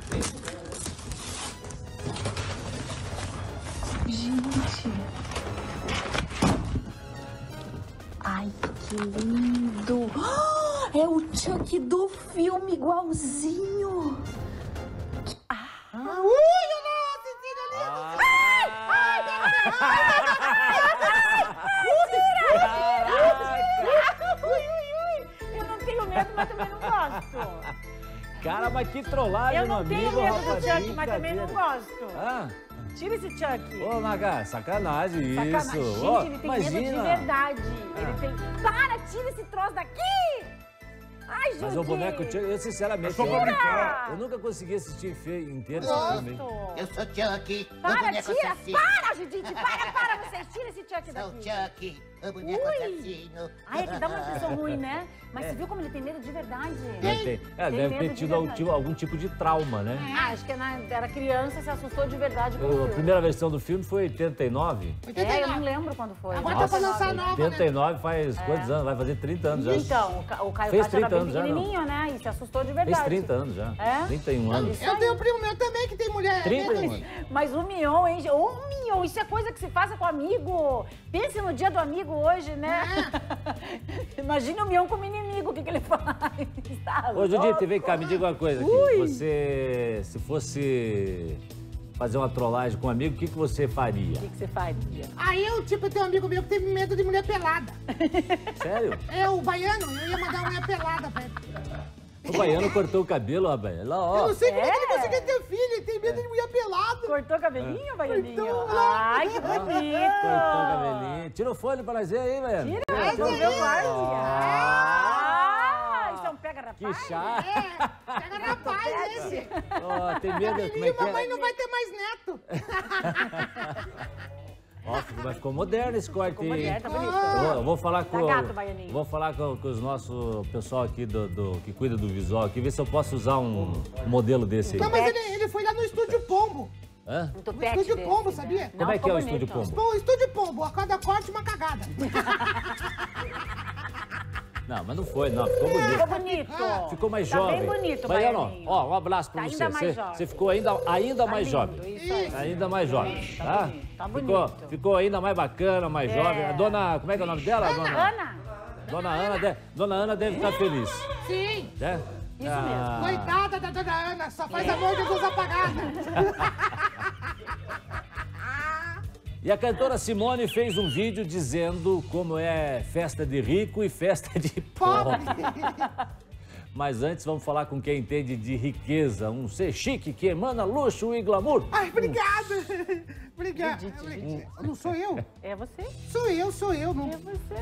P: Gente. Ai, que lindo. É o Chuck do filme, igualzinho.
B: Ui, eu não assisti ali. Ai,
E: Eu não tenho medo, mas também não gosto.
A: Cara, mas que trollagem,
E: Eu não
A: meu
E: tenho
A: amigo,
E: medo do
A: rapaz,
E: Chuck, mas também não
A: brincadeira.
E: gosto.
A: Ah,
E: Tira esse Chuck.
A: ô, Maga, sacanagem
E: Sacanagem.
A: isso.
E: Gente,
A: Ó,
E: ele tem
A: imagina.
E: medo de verdade. Ele tem... Para, tira esse troço daqui! Ai, Judy!
A: Mas o boneco Chuck, eu sinceramente,
E: Mas só pra brincar.
A: eu nunca consegui assistir inteiro esse
E: Gosto.
A: filme.
Q: Eu sou Chuck, o
E: Para,
Q: boneco
E: tira!
Q: assassino.
E: Para, Judite! Para vocês! Tira esse Chuck
Q: Sou
E: daqui!
Q: Chuck, o boneco
E: Ui.
Q: assassino.
E: Ai, é que dá uma impressão ruim, né? Mas você viu como ele tem medo de verdade?
A: Deve
E: medo
A: ter
E: de
A: tido
E: verdade.
A: algum tipo de trauma, né?
E: Ah, acho que era criança e se assustou de verdade com o
A: A
E: filme.
A: primeira versão do filme foi 89.
E: É, eu não lembro quando foi.
B: Agora tá pra lançar nova, né?
A: 89 faz quantos anos? Vai fazer 30 anos já.
E: Então, o Caio
A: Fez
E: Castro era
A: 30
E: bem
A: anos já, não?
E: pequenininho, né? E se assustou de verdade.
A: Fez 30 anos já.
E: É?
A: 31 anos.
B: Eu tenho um primo meu também que tem mulher.
A: 31 anos.
E: Mas o Mion, hein? Ô, Mion, isso é coisa que se faça com amigo. Pense no dia do amigo hoje, né? Imagina o Mion como inimigo, o que ele faz? Tá
A: Ô, Judite,
E: louco?
A: vem cá, me diga uma coisa aqui.
E: Ui.
A: Você, se fosse fazer uma trollagem com um amigo, o que você faria?
E: O que você faria?
B: Aí eu, tipo, tenho um amigo meu que teve medo de mulher pelada.
A: Sério?
B: É, o baiano, eu ia mandar uma mulher pelada pra ele.
A: O baiano cortou o cabelo, rapaz. Lá, ó.
B: Eu não sei como é que ele conseguiu ter filho, ele tem medo de mulher pelada.
E: Cortou o cabelinho, baianinho?
B: Cortou,
E: Ai, que bonito!
A: Cortou o cabelinho. Tira o fone pra nós ver aí, baiano.
E: Tira, vamos ver o Ah, isso é um pega-rapaz?
A: Que chato.
B: Pega rapaz esse.
A: Ó, tem medo, como é que
B: Mamãe
A: é?
B: não vai ter mais neto.
A: Ó, mas ficou moderno esse corte aí.
E: moderno, tá bonito.
A: Eu vou falar com,
E: Tá gato, baianinho.
A: vou falar com os nossos pessoal aqui que cuida do visual aqui, ver se eu posso usar um modelo desse aí.
B: Não, mas ele foi lá no Estúdio Pombo.
A: Hã?
B: No Estúdio Pombo, sabia?
A: Como é que é o Estúdio Pombo?
B: Bom, Estúdio Pombo, a cada corte uma cagada.
A: Não, mas não foi, não. Ficou bonito.
E: Ficou bonito.
A: Ficou mais
E: Tá
A: jovem.
E: bem bonito,
A: Baiano,
E: baianinho.
A: ó, um abraço pra
E: Tá
A: você.
E: ainda mais jovem.
A: Você ficou ainda mais
E: lindo,
A: jovem.
E: isso aí.
A: Ainda mais jovem, tá?
E: Tá bonito.
A: Ficou ainda mais bacana, mais
E: É.
A: jovem. A dona, como é que é o nome dela?
E: Ana.
A: Dona Ana deve estar feliz.
B: Sim.
A: Né?
E: Isso mesmo.
B: Coitada da dona Ana, só faz amor de luz apagada.
A: E a cantora Simone fez um vídeo dizendo como é festa de rico e festa de pobre. Mas antes vamos falar com quem entende de riqueza, um ser chique que emana luxo e glamour.
B: Ai, obrigada. Obrigada. Não sou eu?
E: É você?
B: Sou eu. Não...
E: É você.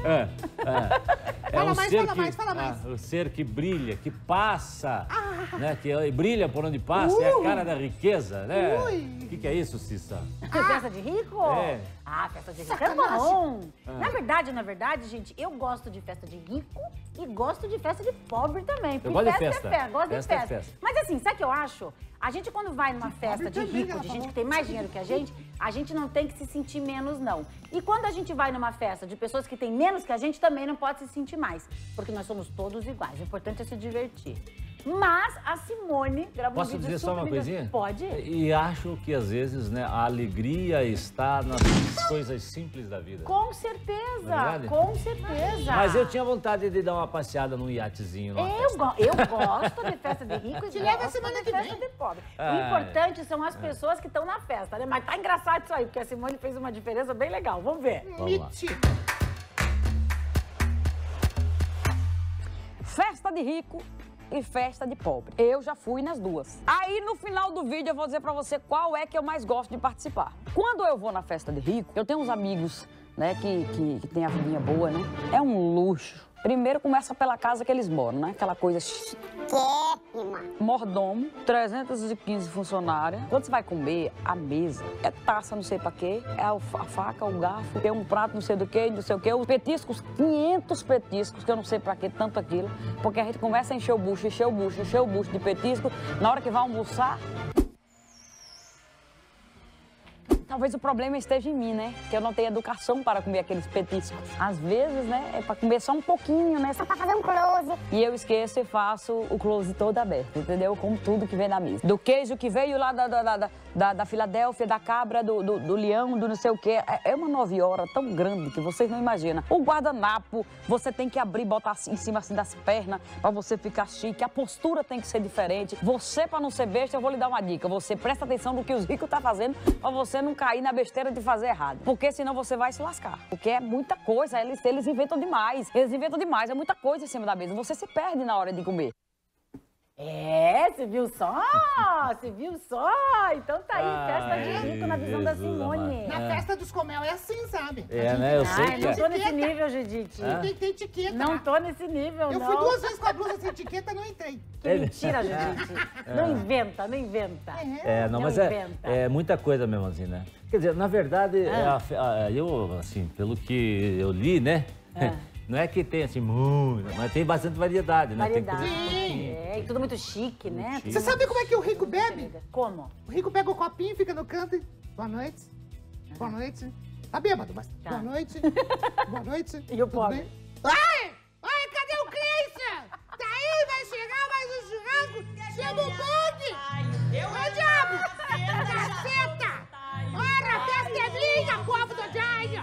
B: Fala mais.
A: O ser que brilha, que passa, né? Que brilha por onde passa, é a cara da riqueza, né? O que é isso, Cissa?
E: Festa de rico?
A: É.
E: Festa de rico é bom. Na verdade, gente, eu gosto de festa de rico e gosto de festa de pobre também.
A: Eu gosto de festa.
E: Gosto de festa. Mas assim, sabe o que eu acho? A gente, quando vai numa festa de rico, de gente que tem mais dinheiro que a gente não tem que se sentir menos, não. E quando a gente vai numa festa de pessoas que têm menos que a gente, também não pode se sentir mais. Porque nós somos todos iguais. O importante é se divertir. Mas a Simone gravou um vídeo.
A: Posso dizer só uma coisinha?
E: Pode.
A: E acho que às vezes, né, a alegria está nas coisas simples da vida.
E: Com certeza,
A: Verdade?
E: Com certeza.
A: Mas eu tinha vontade de dar uma passeada num iatezinho.
E: Eu gosto de festa de rico e
B: Te leva
E: gosto
B: semana
E: de
B: que
E: festa
B: vem.
E: de pobre. O importante são as pessoas que estão na festa, né? Mas tá engraçado isso aí, porque a Simone fez uma diferença bem legal. Vamos ver.
A: Vamos lá.
R: Festa de rico e festa de pobre. Eu já fui nas duas. Aí, no final do vídeo, eu vou dizer pra você qual é que eu mais gosto de participar. Quando eu vou na festa de rico, eu tenho uns amigos, né, que tem a vidinha boa, né? É um luxo. Primeiro começa pela casa que eles moram, né? Aquela coisa chiquérrima. Mordomo, 315 funcionários. Quando você vai comer, a mesa é taça não sei pra quê, é a faca, o garfo, tem um prato não sei do quê, não sei o quê. Os petiscos, 500 petiscos, que eu não sei pra quê, tanto aquilo. Porque a gente começa a encher o bucho de petisco. Na hora que vai almoçar... Talvez o problema esteja em mim, né? Que eu não tenho educação para comer aqueles petiscos. Às vezes, né, é para comer só um pouquinho, né? Só para fazer um close. E eu esqueço e faço o close todo aberto, entendeu? Com tudo que vem da mesa. Do queijo que veio lá da Filadélfia, da cabra, do leão, do não sei o quê. É uma 9 horas tão grande que vocês não imaginam. O guardanapo, você tem que abrir e botar em cima assim das pernas para você ficar chique. A postura tem que ser diferente. Você, para não ser besta, eu vou lhe dar uma dica. Você presta atenção no que os ricos estão fazendo para você não cair na besteira de fazer errado. Porque senão você vai se lascar. Porque é muita coisa, eles inventam demais. É muita coisa em cima da mesa. Você se perde na hora de comer.
E: Você viu só? Você viu só? Então tá aí, festa de rico na visão da Simone.
B: Na festa dos comel é assim, sabe?
A: Né? Eu sei que
E: não tô nesse nível, Judite.
B: Tem que ter etiqueta.
E: Não tô nesse nível,
B: Eu fui 2 vezes com a blusa sem etiqueta e não entrei.
E: Que mentira, Judite. Não inventa.
A: Não, mas é muita coisa mesmo assim, né? Quer dizer, na verdade, eu, assim, pelo que eu li, né? Não é que tem assim, muito, mas tem bastante variedade, né?
E: Variedade. E tudo muito chique, né?
B: Você sabe como é que o rico bebe?
E: Como?
B: O rico pega o copinho, fica no canto e... Boa noite. Boa noite. Tá bêbado, mas...
E: Tá.
B: Boa noite. Boa noite.
E: E o pobre?
B: Ai, cadê o Christian? Tá aí, vai chegar mais um churrasco. Chama o bonde. Ô, diabo. Caceta. Ora, a festa é minha, povo do Jair.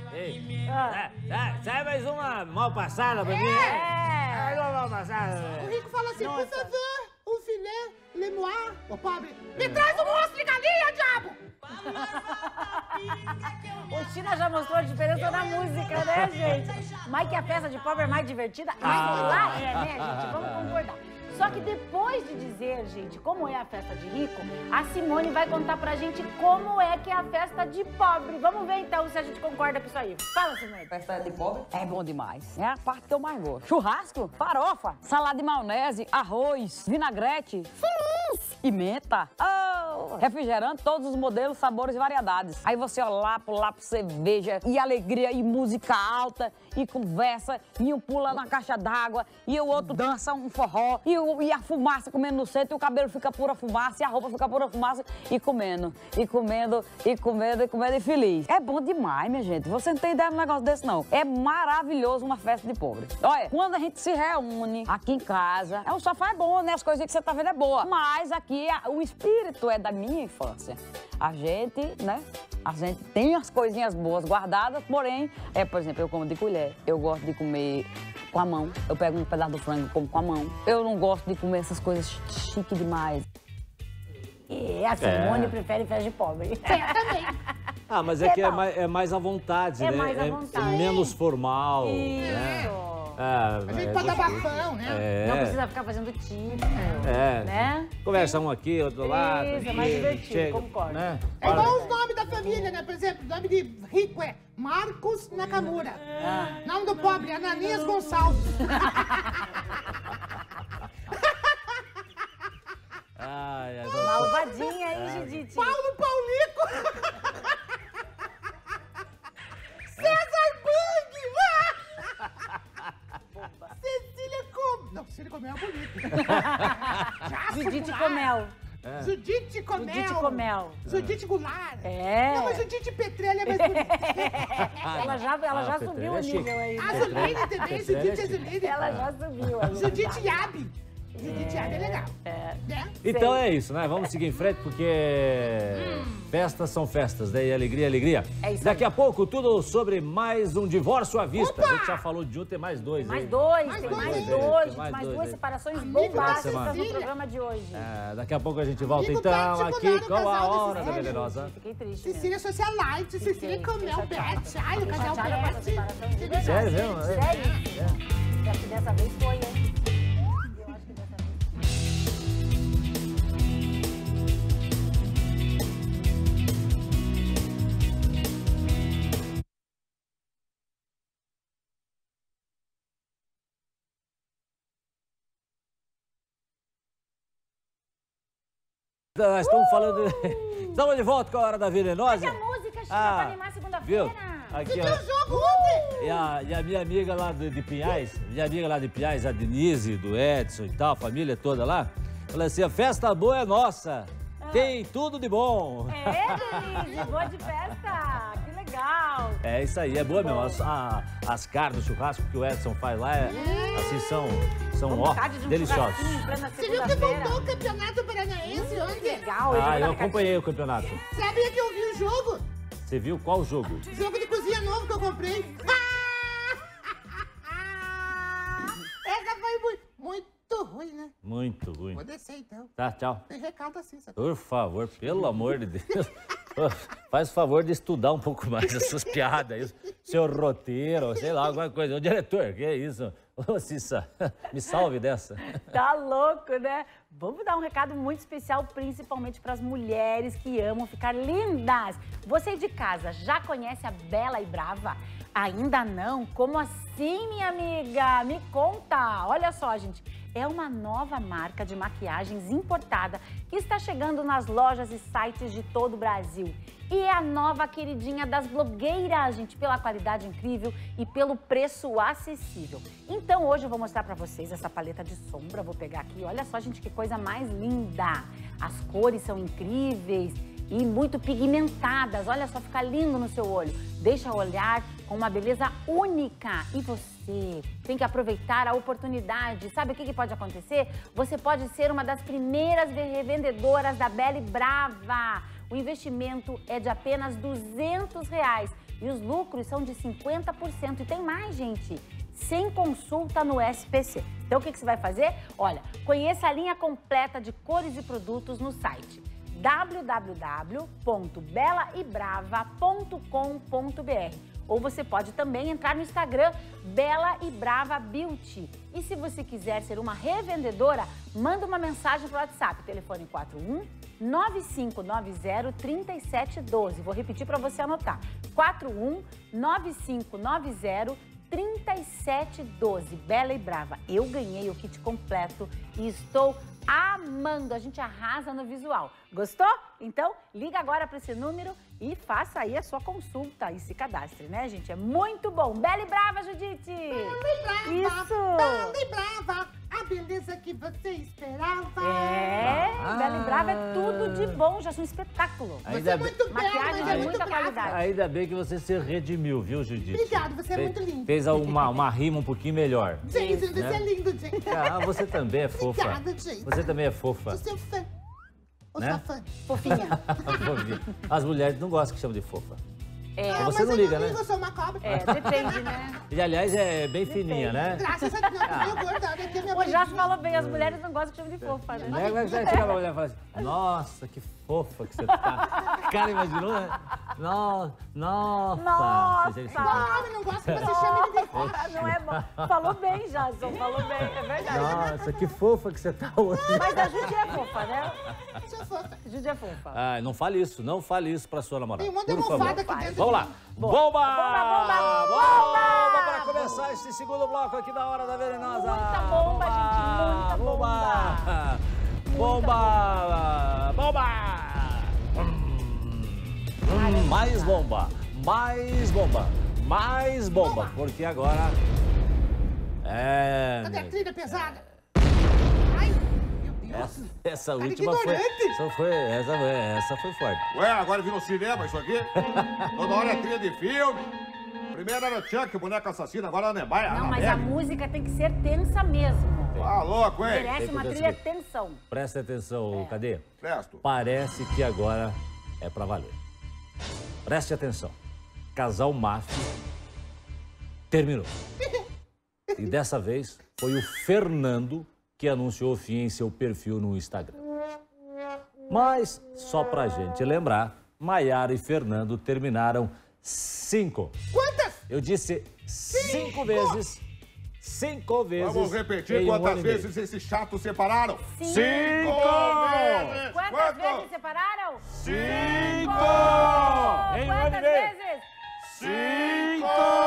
A: Sai mais uma mal passada pra mim, né? Mal passada.
B: O rico fala assim, por favor, um filé lemoir. Ô, pobre, me traz um monstro de galinha, diabo.
E: O Tina já mostrou a diferença na música, né, gente? Mas que a festa de pobre é mais divertida, mas lá né, gente? Vamos concordar. Só que depois de dizer, gente, como é a festa de rico, a Simone vai contar pra gente como é que é a festa de pobre. Vamos ver, então, se a gente concorda com isso aí. Fala, Simone.
R: Festa de pobre é bom demais. É a parte que eu mais gosto. Churrasco, farofa, salada de maionese, arroz, vinagrete, feliz e menta. Refrigerante, todos os modelos, sabores e variedades. Aí você lá pro cerveja e alegria e música alta e conversa e um pula na caixa d'água e o outro dança um forró e a fumaça comendo no centro e o cabelo fica pura fumaça e a roupa fica pura fumaça e comendo e feliz. É bom demais, minha gente. Você não tem ideia de um negócio desse, não. É maravilhoso uma festa de pobre. Olha, quando a gente se reúne aqui em casa, o sofá é bom, né? As coisas que você tá vendo é boa. Mas aqui o espírito é da minha infância. A gente, né? A gente tem as coisinhas boas guardadas, porém, por exemplo, eu como de colher. Eu gosto de comer com a mão. Eu pego um pedaço do frango e como com a mão. Eu não gosto de comer essas coisas chique demais.
E: E a Simone prefere festa de pobre.
B: Também.
A: Ah, mas é que é mais à vontade, né?
E: Mais à vontade.
A: É menos formal,
E: Isso.
A: né?
B: A gente pode dar bafão, né?
E: Não precisa ficar fazendo tipo, né?
A: Conversa um aqui, outro lado.
E: Isso, é mais divertido, concordo.
A: Né?
B: É igual os nomes da família, né? Por exemplo, o nome de rico é Marcos Nakamura. Nome do pobre, Ananias Gonçalves.
E: Malvadinha, hein, Judite?
B: Paulo Paulico. César Bang. Cecília Com... Não, Cecília Comel é bonito.
E: Judite Comel.
B: Judite Comel.
E: Judite Comel.
B: Judite Goulart.
E: É.
B: Não, mas Judite Petrelli é mais bonita.
E: Ela já subiu o nível aí.
B: A Zuline também, Judite Azuline.
E: Ela já subiu.
B: Judite Yabe. Judite Yabe é legal. Né?
A: Então é isso, né? Vamos seguir em frente, porque festas são festas, né? E alegria é alegria.
E: É isso.
A: Daqui a pouco, tudo sobre mais um divórcio à vista. A gente já falou de um, tem mais dois.
E: Mais
A: aí.
E: dois, tem mais
A: dois
E: duas
A: aí.
E: separações bombásticas
A: semana.
E: no programa de hoje.
A: Daqui a pouco a gente volta,
B: Amigo
A: então,
B: particular
A: aqui
B: do
A: com a
B: casal
A: Hora
B: da
A: da Venenosa.
E: Fiquei triste.
B: Cecília Socialite, Cecília Comel Bet. Ai, o casal Bet.
A: Sério mesmo?
E: Sério? Acho que dessa vez foi, hein?
A: Nós estamos falando... Estamos de volta com a Hora da Venenosa.
E: Cadê a música, Chica, pra animar segunda-feira?
A: Viu? Aqui,
B: Você viu o jogo ontem?
A: E a minha amiga lá de Pinhais, a Denise, do Edson e tal, a família toda lá, falou assim, a festa boa é nossa, tem tudo de bom.
E: É, Denise, boa de festa, que legal.
A: É isso aí, é boa mesmo. As carnes do churrasco que o Edson faz lá, assim, são ó, deliciosas.
B: Você viu que voltou o Campeonato Paranaense ontem?
E: Legal.
A: Eu acompanhei o campeonato.
B: Sabia que eu vi o jogo?
A: Você viu qual jogo?
B: Jogo de cozinha novo que eu comprei. Essa foi muito ruim, né?
A: Muito ruim.
B: Vou descer, então.
A: Tá, tchau.
B: Tem recado assim, sabe?
A: Por favor, pelo amor de Deus. Faz o favor de estudar um pouco mais as suas piadas, seu roteiro, sei lá, alguma coisa. Ô, diretor, que é isso? Ô, Cissa, me salve dessa.
E: Tá louco, né? Vamos dar um recado muito especial, principalmente para as mulheres que amam ficar lindas. Você de casa já conhece a Bela e Brava? Ainda não? Como assim, minha amiga? Me conta. Olha só, gente. É uma nova marca de maquiagens importada que está chegando nas lojas e sites de todo o Brasil. E é a nova queridinha das blogueiras, gente, pela qualidade incrível e pelo preço acessível. Então, hoje eu vou mostrar pra vocês essa paleta de sombra. Vou pegar aqui, olha só, gente, que coisa mais linda. As cores são incríveis e muito pigmentadas. Olha só, fica lindo no seu olho. Deixa o olhar com uma beleza única. E você tem que aproveitar a oportunidade. Sabe o que pode acontecer? Você pode ser uma das primeiras revendedoras da Bela e Brava. O investimento é de apenas R$200 e os lucros são de 50%. E tem mais, gente, sem consulta no SPC. Então, o que você vai fazer? Olha, conheça a linha completa de cores e produtos no site www.belaibrava.com.br. Ou você pode também entrar no Instagram Bela e Brava Beauty. E se você quiser ser uma revendedora, manda uma mensagem para o WhatsApp, telefone 41-9590-3712. Vou repetir para você anotar, 41-9590-3712. Bela e Brava. Eu ganhei o kit completo e estou amando. A gente arrasa no visual. Gostou? Então, liga agora para esse número e faça aí a sua consulta e se cadastre, né, gente? É muito bom. Bela e Brava, Judite!
B: Bela e Brava!
E: Isso!
B: Bela e Brava! A beleza que você esperava!
E: Bela e Brava é tudo de bom, já são um espetáculo.
B: Você é muito bela,
E: maquiagem
B: mas é
E: de
B: muito
E: muita
B: brava.
E: qualidade.
A: Ainda bem que você se redimiu, viu, Judite?
B: Obrigada, você é muito linda.
A: Fez uma rima um pouquinho melhor.
B: Gente, você
A: né?
B: é lindo, gente.
A: Ah, você também é fofa.
B: Obrigada, gente.
A: Você também é fofa.
B: Sou seu fã. Ou
A: Né?
B: sua fã.
E: Fofinha.
A: As mulheres não gostam que chamam de fofa. Então você não liga, né?
B: Eu sou uma cobra.
E: Depende, né?
A: E, aliás, é bem fininha, né?
B: Graças a Deus, eu tô gorda. Olha aqui a minha
E: O Jasso falou bem, as mulheres não gostam que chame de fofa, né?
A: Como é que você chega pra mulher e fala assim, nossa, que fofa que você tá. Cara, imaginou, né? Nossa.
E: Nossa.
B: Homem não gosta que você chame ele de fofa.
E: Não é bom. Falou bem, Jasson, falou bem, é verdade.
A: Nossa, que fofa que você tá hoje.
E: Mas a Judy é fofa, né?
B: Sou fofa.
E: Judy é fofa.
A: Ah, não fale isso pra sua namorada.
B: Tem um monte de
A: por favor.
B: almofada aqui dentro.
A: Vamos lá. Bomba!
E: Bomba
A: para começar esse segundo bloco aqui da Hora da Venenosa.
E: Muita bomba, gente, muita bomba.
A: Bomba! Bomba! Mais bomba! Mais bomba! Mais bomba! Porque agora...
B: Cadê a trilha pesada?
A: Essa última foi... Essa foi forte.
F: Ué, agora virou cinema isso aqui? Toda hora é trilha de filme. Primeiro era Chuck, boneco assassino, agora é a Nebaia.
E: Não, mas a música tem que ser tensa mesmo.
F: Ah, louco, hein?
E: Merece uma trilha tensão.
A: Presta atenção, cadê?
F: Presto.
A: Parece que agora é pra valer. Preste atenção. Casal Máfia terminou. E dessa vez foi o Fernando que anunciou o fim em seu perfil no Instagram. Mas, só pra gente lembrar, Maiara e Fernando terminaram 5.
B: Quantas?
A: Eu disse 5 vezes. 5 vezes.
F: Vamos repetir quantas vezes esses chatos separaram?
A: 5
F: vezes!
E: Quantas vezes separaram?
F: 5!
A: Em um ano e
E: Quantas
A: meio.
E: vezes?
F: 5!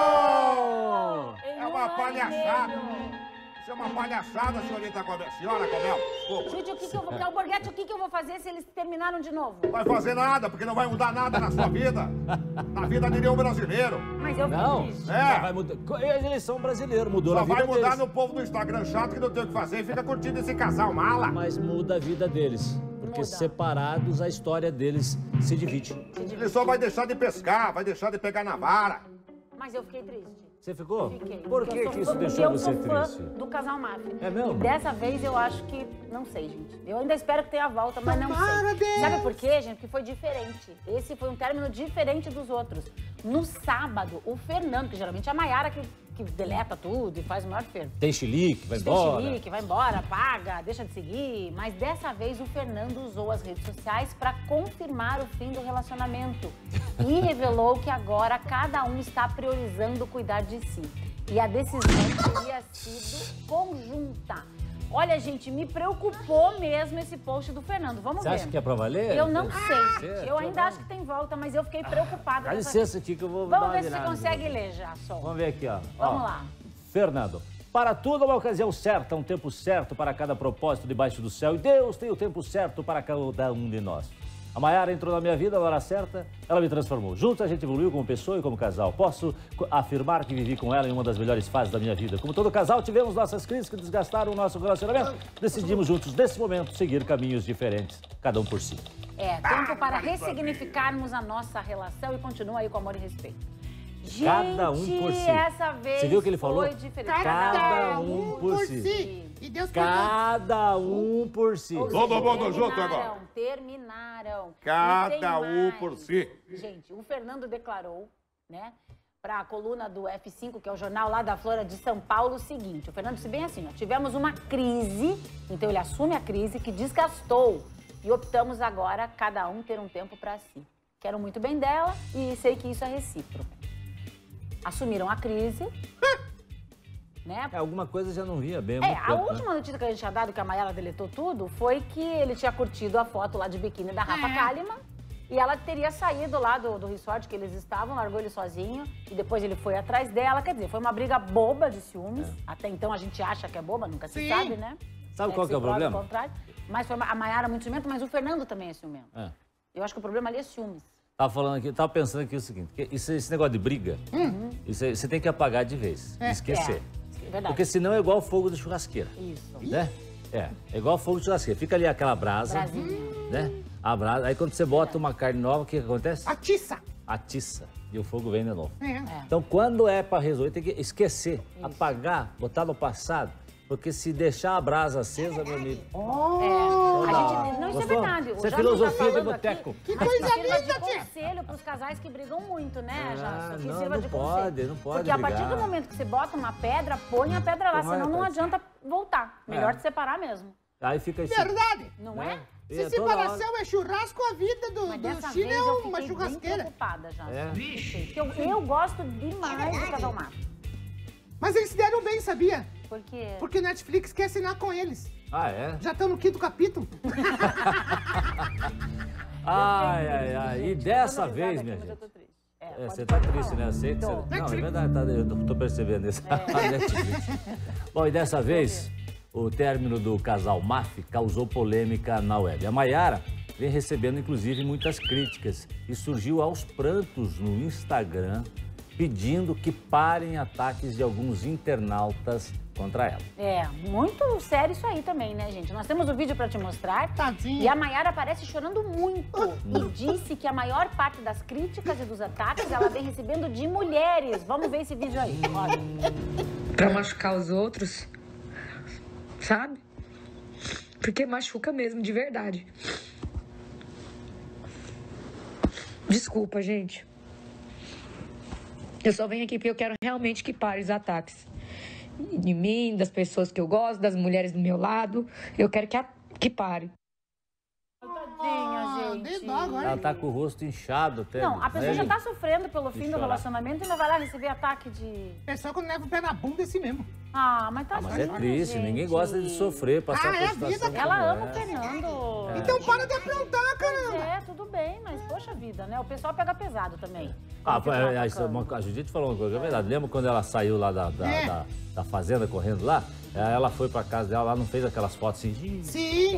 F: É uma palhaçada. Isso é uma palhaçada, senhorita Comel. Senhora Comel, desculpa.
E: Gente, Borghetti, o que eu vou fazer se eles terminaram de novo?
F: Não vai fazer nada, porque não vai mudar nada na sua vida. Na vida de nenhum brasileiro.
E: Mas eu
A: Não,
E: fiz.
A: vai mudar. Eles são brasileiros, mudou
F: Só
A: a vida
F: vai mudar
A: deles.
F: no povo do Instagram chato que não tem o que fazer e fica curtindo esse casal mala.
A: Mas muda a vida deles. Porque separados a história deles se divide.
F: Ele só vai deixar de pescar, vai deixar de pegar na vara.
E: Mas eu fiquei triste.
A: Você ficou?
E: Fiquei.
A: Por que
E: Porque
A: isso deixou você
E: eu sou fã
A: triste?
E: do casal Máfia.
A: É mesmo?
E: E dessa vez eu acho que... Não sei, gente. Eu ainda espero que tenha a volta, mas não
B: Tomara,
E: sei.
B: Deus.
E: Sabe por quê, gente? Porque foi diferente. Esse foi um término diferente dos outros. No sábado, o Fernando, que geralmente é a Maiara que deleta tudo e faz o maior fervo.
A: Tem chilique, vai
E: Tem
A: embora.
E: chilique, vai embora, paga, deixa de seguir. Mas dessa vez o Fernando usou as redes sociais para confirmar o fim do relacionamento. E revelou que agora cada um está priorizando cuidar de si. E a decisão teria sido conjunta. Olha, gente, me preocupou mesmo esse post do Fernando. Vamos ver.
A: Você acha que é pra valer?
E: Eu não sei.
A: Certo,
E: Eu ainda acho que tem volta, mas eu fiquei preocupada.
A: Dá licença aqui que eu vou dar
E: Vamos
A: uma
E: ver se você
A: virada.
E: consegue ler já, Sol.
A: Vamos ver aqui, ó.
E: Vamos lá.
A: Fernando. Para tudo, uma ocasião certa, um tempo certo para cada propósito debaixo do céu. E Deus tem o tempo certo para cada um de nós. A Maiara entrou na minha vida na hora certa, ela me transformou. Juntos a gente evoluiu como pessoa e como casal. Posso afirmar que vivi com ela em uma das melhores fases da minha vida. Como todo casal, tivemos nossas crises que desgastaram o nosso relacionamento. Decidimos juntos, nesse momento, seguir caminhos diferentes, cada um por si.
E: Tempo para ressignificarmos a nossa relação e continuar aí com amor e respeito. Gente,
A: Cada um por si.
E: essa vez
A: Você viu o que ele falou?
E: foi diferente.
A: Cada um por si.
B: E Deus
A: Cada um por si.
F: Todo mundo junto agora.
E: Terminaram.
F: Cada
E: E tem
F: um
E: mais.
F: por si.
E: Gente, o Fernando declarou, né, para a coluna do F5, que é o jornal lá da Flora de São Paulo, o seguinte. O Fernando disse bem assim, ó, tivemos uma crise, então ele assume a crise que desgastou e optamos agora cada um ter um tempo para si. Quero muito bem dela e sei que isso é recíproco. Assumiram a crise, né?
A: Alguma coisa já não via bem.
E: A última notícia que a gente tinha dado, que a Maiara deletou tudo, foi que ele tinha curtido a foto lá de biquíni da Rafa Kalimann e ela teria saído lá do resort que eles estavam, largou ele sozinho e depois ele foi atrás dela. Quer dizer, foi uma briga boba de ciúmes. Até então a gente acha que é boba, nunca se sabe, né?
A: Sabe qual que é o problema?
E: Ao contrário. Mas foi a Maiara muito ciumenta, mas o Fernando também é ciumento. Eu acho que o problema ali é ciúmes.
A: Tava pensando aqui o seguinte, que esse negócio de briga, isso aí, você tem que apagar de vez, esquecer.
E: É verdade.
A: Porque senão é igual fogo de churrasqueira.
E: Isso.
A: Né? É igual fogo de churrasqueira. Fica ali aquela brasa, né? A brasa, aí quando você bota uma carne nova, o que acontece?
B: Atiça.
A: Atiça. E o fogo vem de novo.
B: É.
A: Então, quando é para resolver, tem que esquecer, apagar, botar no passado. Porque se deixar a brasa acesa, meu amigo...
E: A gente, não, isso
A: Gostou?
E: é verdade.
A: Isso é filosofia de boteco.
B: Que coisa
E: sirva
B: linda,
E: de
B: tia.
E: conselho pros casais que brigam muito, né, Jasso? Que
A: não,
E: sirva
A: não
E: de
A: pode,
E: conselho.
A: não pode
E: Porque a partir
A: brigar.
E: do momento que você bota uma pedra, põe a pedra lá, senão não adianta voltar. Melhor te separar mesmo.
A: Aí fica assim.
B: Verdade.
E: Não é?
B: Se separação é churrasco, a vida do Chile é uma
E: Bem
B: churrasqueira.
E: preocupada, já.
A: É.
E: Porque eu gosto demais do Casal Mato.
B: Mas eles se deram bem, sabia?
E: Por quê?
B: Porque o Netflix quer assinar com eles.
A: Ah, é?
B: Já estão no 5º capítulo.
A: Ai. E dessa vez, minha gente. Você tá triste, né? Eu sei que você... Não, é verdade, eu tô percebendo isso. Netflix. Bom, e dessa vez, o término do casal Maf causou polêmica na web. A Maiara vem recebendo, inclusive, muitas críticas e surgiu aos prantos no Instagram pedindo que parem ataques de alguns internautas contra ela.
E: É, muito sério isso aí também, né, gente? Nós temos o vídeo pra te mostrar.
B: Tadinha.
E: E a Maiara aparece chorando muito. E disse que a maior parte das críticas e dos ataques ela vem recebendo de mulheres. Vamos ver esse vídeo aí, olha.
S: Pra machucar os outros, sabe? Porque machuca mesmo, de verdade. Desculpa, gente. Eu só venho aqui porque eu quero realmente que pare os ataques. De mim, das pessoas que eu gosto, das mulheres do meu lado. Eu quero que pare.
E: Tadinha, gente.
A: Ela tá com o rosto inchado até.
E: Não, a pessoa já
A: gente?
E: tá sofrendo pelo fim do
A: chorar.
E: relacionamento e ainda vai lá receber ataque de...
B: É só quando leva o pé na bunda assim mesmo.
E: Ah, mas tá
A: Mas é triste, ninguém gosta de sofrer, passar por situação como
E: Ela ama o
A: essa.
E: Fernando.
B: Então para de aprontar, caramba.
E: É, tudo bem, mas poxa vida, né? O pessoal pega pesado também.
A: A Judite falou uma coisa, é verdade. Lembra quando ela saiu lá da fazenda correndo lá? Ela foi pra casa dela, lá não fez aquelas fotos assim.
B: Sim,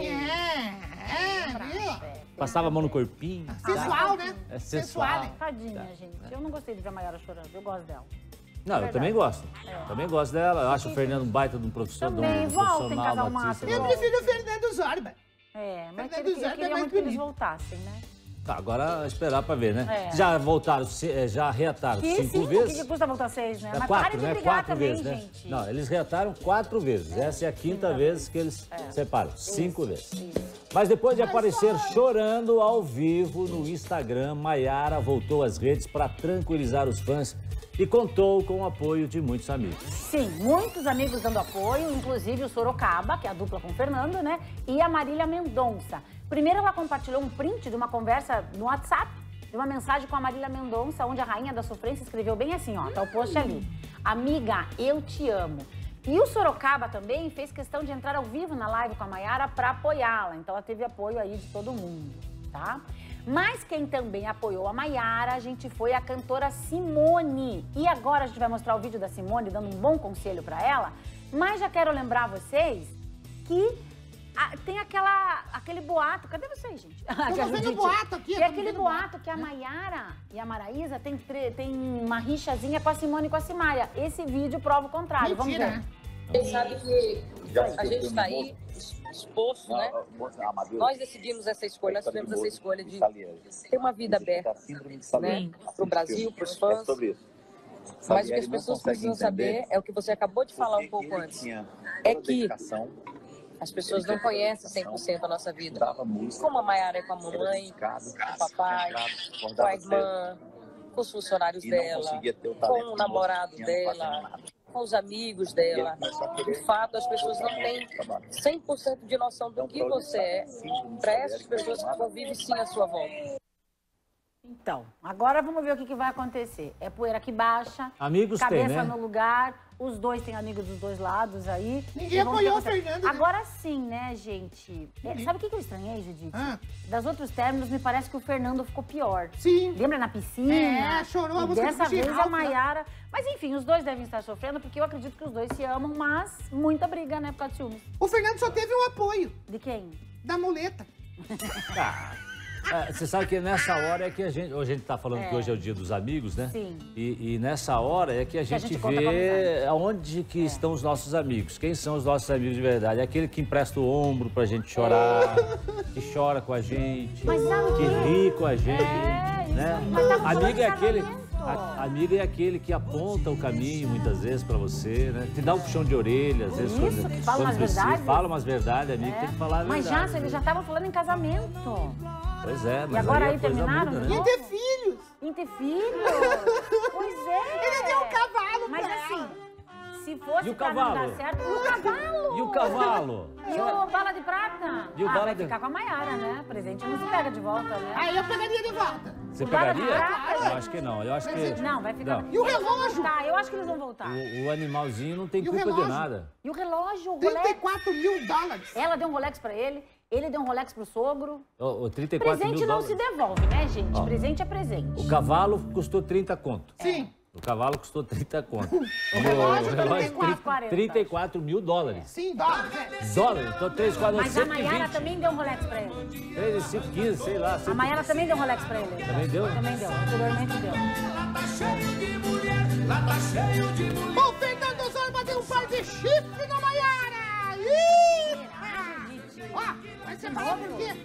B: viu?
A: Passava a mão no corpinho.
B: Sensual, né?
A: É sensual.
E: Tadinha, gente. Eu não gostei de ver a Maiara chorando, eu gosto dela.
A: Não, eu também gosto. Também gosto dela. Eu acho o Fernando um baita de um profissional.
E: Também, voltem, Casal Mato.
B: Eu prefiro o Fernando Zorba.
E: É, mas
B: Fernando
E: eu
B: Zorba é
E: queria
B: mais
E: muito que eles
B: bonito.
E: voltassem, né?
A: Tá, agora esperar pra ver, né?
E: É.
A: Já voltaram, já reataram 5 vezes.
E: O que custa voltar 6, né? Mas
A: 4,
E: parem de
A: né?
E: brigar
A: 4
E: também,
A: vezes, né?
E: gente.
A: Não, eles reataram 4 vezes. Essa é a quinta vez que eles separam. 5 vezes. Mas depois de aparecer chorando ao vivo no Instagram, Maiara voltou às redes para tranquilizar os fãs e contou com o apoio de muitos amigos.
E: Sim, muitos amigos dando apoio, inclusive o Sorocaba, que é a dupla com o Fernando, né? E a Marília Mendonça. Primeiro ela compartilhou um print de uma conversa no WhatsApp, de uma mensagem com a Marília Mendonça, onde a rainha da sofrência escreveu bem assim, ó, tá o post ali. Amiga, eu te amo. E o Sorocaba também fez questão de entrar ao vivo na live com a Maiara para apoiá-la. Então ela teve apoio aí de todo mundo, tá? Mas quem também apoiou a Maiara, a gente foi a cantora Simone. E agora a gente vai mostrar o vídeo da Simone dando um bom conselho para ela. Mas já quero lembrar vocês que tem aquele boato. Cadê vocês, gente?
B: Tô vendo boato aqui.
E: Tem aquele boato que a Maiara e a Maraísa tem uma rixazinha com a Simone e com a Simaria. Esse vídeo prova o contrário.
B: Mentira.
E: Vamos ver.
T: Você sabe que a gente está aí exposto, né? Nós decidimos essa escolha, nós tivemos essa escolha de ter uma vida aberta, né? Para o Brasil, para os fãs. Mas o que as pessoas precisam saber é o que você acabou de falar um pouco antes. É que as pessoas não conhecem 100% a nossa vida. Como a Maiara é com a mamãe, com o papai, com a irmã, com os funcionários dela, com o namorado dela, com os amigos dela. De fato, as pessoas não têm 100% de noção do que você é para essas pessoas que convivem sim à sua volta.
E: Então, agora vamos ver o que vai acontecer. É poeira que baixa,
A: Amigos
E: cabeça
A: tem, né?
E: no lugar, os dois têm amigos dos dois lados aí.
B: Ninguém apoiou o Fernando, né?
E: Agora sim, né, gente? Sabe o que eu estranhei, Judite? Das outros términos, me parece que o Fernando ficou pior.
B: Sim.
E: Lembra na piscina?
B: Chorou a
E: E
B: música
E: dessa
B: do
E: vez
B: Geraldo,
E: a Maiara... Mas enfim, os dois devem estar sofrendo, porque eu acredito que os dois se amam, mas muita briga, né, por causa de ciúmes.
B: O Fernando só teve um apoio.
E: De quem?
B: Da muleta.
A: Você sabe que nessa hora é que hoje a gente tá falando que hoje é o dia dos amigos, né?
E: Sim.
A: E nessa hora é que a gente vê aonde que estão os nossos amigos. Quem são os nossos amigos de verdade? É aquele que empresta o ombro pra gente chorar, que chora com a gente,
E: Mas sabe
A: que
E: o quê?
A: ri com a gente, né?
E: Mas tava
A: Amigo é
E: falando de
A: aquele...
E: casamento.
A: Amigo é aquele que aponta o caminho muitas vezes pra você, né? Te dá um puxão de orelha, às vezes.
E: Isso, que fala umas verdades.
A: Fala umas verdades, amigo, tem que falar a
E: Mas
A: verdade.
E: já, eles já estavam falando em casamento.
A: Pois é, mas
E: E agora aí
A: a coisa
E: terminaram?
A: muda, né?
B: Em ter filhos.
E: Em ter filhos? Pois é.
B: Ele deu um cavalo
E: Mas
B: pra
E: assim,
B: ela.
E: se fosse
A: E o
E: pra não
A: cavalo?
E: dar certo... E o cavalo?
A: E o cavalo?
E: E o bala de prata?
A: E o bala
E: vai
A: de-
E: ficar com a Maiara, né? Presente não se pega de volta, né?
B: Aí eu pegaria de volta.
A: Você
E: O bala de
A: pegaria?
E: prata?
A: Eu acho que não, eu acho que...
E: Não, vai ficar...
A: Não.
B: E o
E: Eles vão
B: relógio?
E: voltar, eu acho que eles vão voltar.
A: O animalzinho não tem
B: E o
A: culpa de
B: relógio?
A: nada.
E: E o relógio, o Rolex?
B: 34 mil dólares.
E: Ela deu um Rolex pra ele, ele deu um Rolex pro sogro.
A: O 34
E: Presente
A: mil
E: não
A: dólares.
E: se devolve, né, gente?
A: Ó.
E: Presente é presente.
A: O cavalo custou 30 conto.
B: Sim.
A: O cavalo custou 30 conto.
B: O relógio também.
A: 34 mil dólares.
B: Sim, dólares.
A: Dólares? Então 3, 4,
E: Mas a
A: 120.
E: Maiara também deu um Rolex pra ele.
A: 3, 5, 15, sei lá.
E: A Maiara também deu um Rolex pra ele.
A: Também deu?
E: Também deu, anteriormente deu.
B: O Fernando Zorba deu um par de chifre na Maiara. Ih! Ó, mas você falou por quê?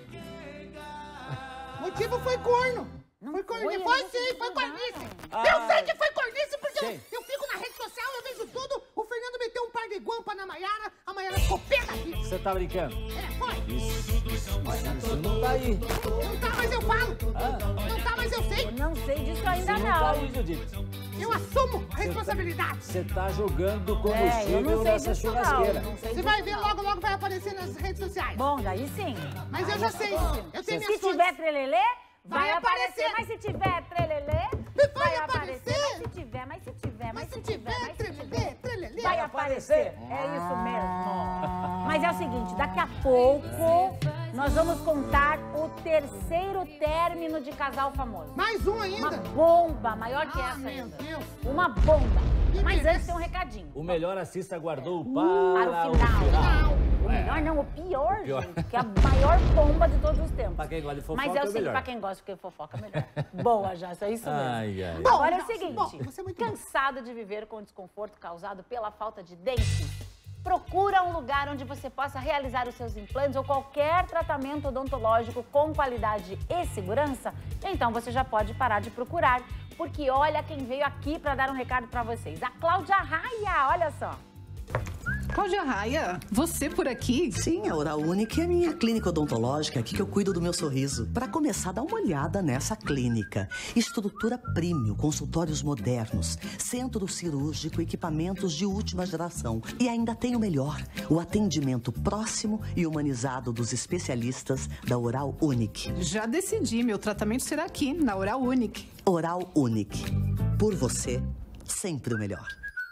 B: O motivo foi corno. Foi cornice. Foi sim, foi cornice. Eu sei que foi cornice porque eu fico na rede social, eu vejo tudo. O Fernando meteu um par de guampa na Maiara, a Maiara ficou pé da vida.
A: Você tá brincando?
B: Foi.
A: Isso não tá aí.
B: Não tá, mas eu falo. Não tá, mas eu sei.
E: Eu não sei disso ainda
A: Isso não tá aí, Judite.
B: Eu assumo a responsabilidade.
A: Você tá jogando
E: eu
A: combustível
E: não sei
A: nessa
E: disso não,
A: churrasqueira.
E: não sei
B: Você
E: disso
B: vai ver,
E: não.
B: logo, logo vai aparecer nas redes sociais.
E: Bom, daí sim.
B: Mas eu já sei. Eu tenho
E: Se
B: minhas
E: tiver
B: fontes.
E: trelelê, vai
B: Vai
E: aparecer.
B: aparecer.
E: Mas se tiver trelelê,
B: Vai
E: aparecer.
B: aparecer.
E: Mas se tiver, mas se tiver, mas se tiver,
B: trelelê, trelelê.
E: vai aparecer. É isso mesmo. Mas é o seguinte, daqui a pouco nós vamos contar o terceiro término de casal famoso.
B: Mais um ainda?
E: Uma bomba, maior que essa
B: meu
E: ainda.
B: Deus.
E: Uma bomba.
B: E
E: Mas
B: merece.
E: antes tem um recadinho.
A: O melhor assista guardou
E: Para o final. O melhor não, o pior, gente, que é a maior bomba de todos os tempos.
A: Pra quem gosta de fofoca,
E: Mas é o seguinte,
A: melhor.
E: pra quem gosta de fofoca, é melhor. Boa, Jaça, é isso mesmo.
A: Ai, ai.
B: Bom,
E: Agora é o
B: nossa,
E: seguinte,
B: bom, você é muito bom.
E: cansado de viver com o desconforto causado pela falta de dentes? Procura um lugar onde você possa realizar os seus implantes ou qualquer tratamento odontológico com qualidade e segurança? Então você já pode parar de procurar, porque olha quem veio aqui para dar um recado para vocês. A Cláudia Raia, olha só.
U: Cláudia Raia, você por aqui?
V: Sim, a Oral Unique é a minha clínica odontológica, aqui que eu cuido do meu sorriso. Para começar, dá uma olhada nessa clínica. Estrutura premium, consultórios modernos, centro cirúrgico, equipamentos de última geração. E ainda tem o melhor, o atendimento próximo e humanizado dos especialistas da Oral Unique.
U: Já decidi, meu tratamento será aqui, na Oral Unique.
V: Oral Unique. Por você, sempre o melhor.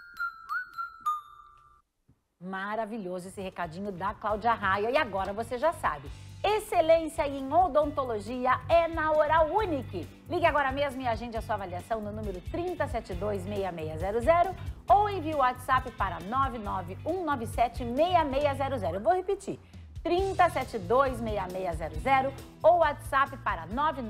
E: Maravilhoso esse recadinho da Cláudia Raia. E agora você já sabe, excelência em odontologia é na Oral Unique. Ligue agora mesmo e agende a sua avaliação no número 3072-6600 ou envie o WhatsApp para 99197-6600. Eu vou repetir, 3072-6600 ou WhatsApp para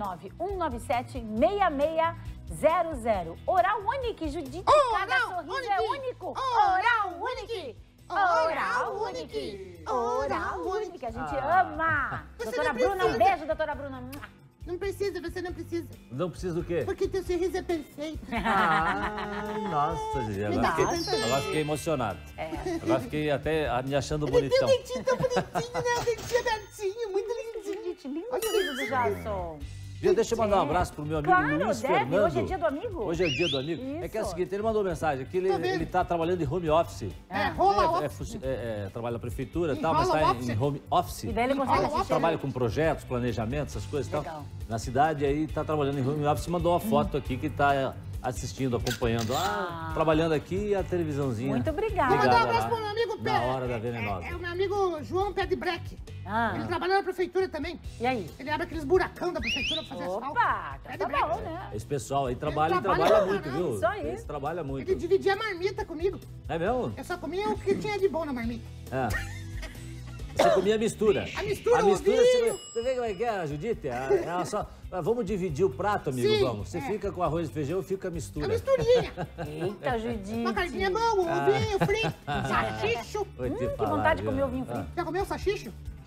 E: 99197-6600. Oral Unique, Judite, cada sorriso é único. Oral Unique. Oral Unique. Oral Unique, a gente ama. Doutora Bruna, um beijo, doutora Bruna.
B: Não precisa, você não precisa.
A: Não precisa do quê?
B: Porque teu sorriso é perfeito.
A: Nossa, Gigi, agora fiquei emocionado. Agora fiquei até me achando
B: Ele tem
A: bonitão.
B: um dentinho tão bonitinho, né? Um dentinho abertinho, muito lindinho.
E: Gente, lindo o sorriso do Jason.
A: Deixa eu mandar um abraço pro meu amigo
E: Claro,
A: Luiz
E: deve.
A: Fernando.
E: Hoje é dia do amigo?
A: Hoje é o dia do amigo. É que é o
E: Isso.
A: seguinte, ele mandou mensagem que ele tá trabalhando em home office. Trabalha na prefeitura e tal, mas tá em home office.
E: E daí ele consegue assistir.
A: Trabalha com projetos, planejamentos, essas coisas e tal.
E: Legal.
A: Na cidade, aí tá trabalhando em home office. Mandou uma foto aqui que tá assistindo, acompanhando. Trabalhando aqui e a televisãozinha.
E: Muito obrigada.
B: Vou mandar um abraço
A: lá,
B: pro meu amigo
A: na hora da venenosa.
B: É o meu amigo João Pé de Breque. Ele trabalha na prefeitura também.
E: E aí?
B: Ele abre aqueles buracão da prefeitura pra fazer asfalto.
E: Opa, tá bom, né?
A: Esse pessoal aí trabalha
B: trabalha
A: muito, viu?
E: Isso aí.
A: Eles trabalham muito.
B: Ele dividia a marmita comigo.
A: É mesmo?
B: Eu só comia o que tinha de bom na marmita.
A: Você comia a mistura.
B: A mistura,
A: você
B: ovinho.
A: vê como é que é, Judite? Ela só, vamos dividir o prato, amigo,
B: Sim,
A: vamos. Você fica com arroz e feijão, eu fico com a mistura.
B: A misturinha.
E: Eita, Judite.
B: Uma carninha boa, um ovinho frito, sachicho.
A: Vou te
E: Que
A: falar,
E: vontade de
A: viu?
E: comer ovinho frito.
B: Já comeu sachicho?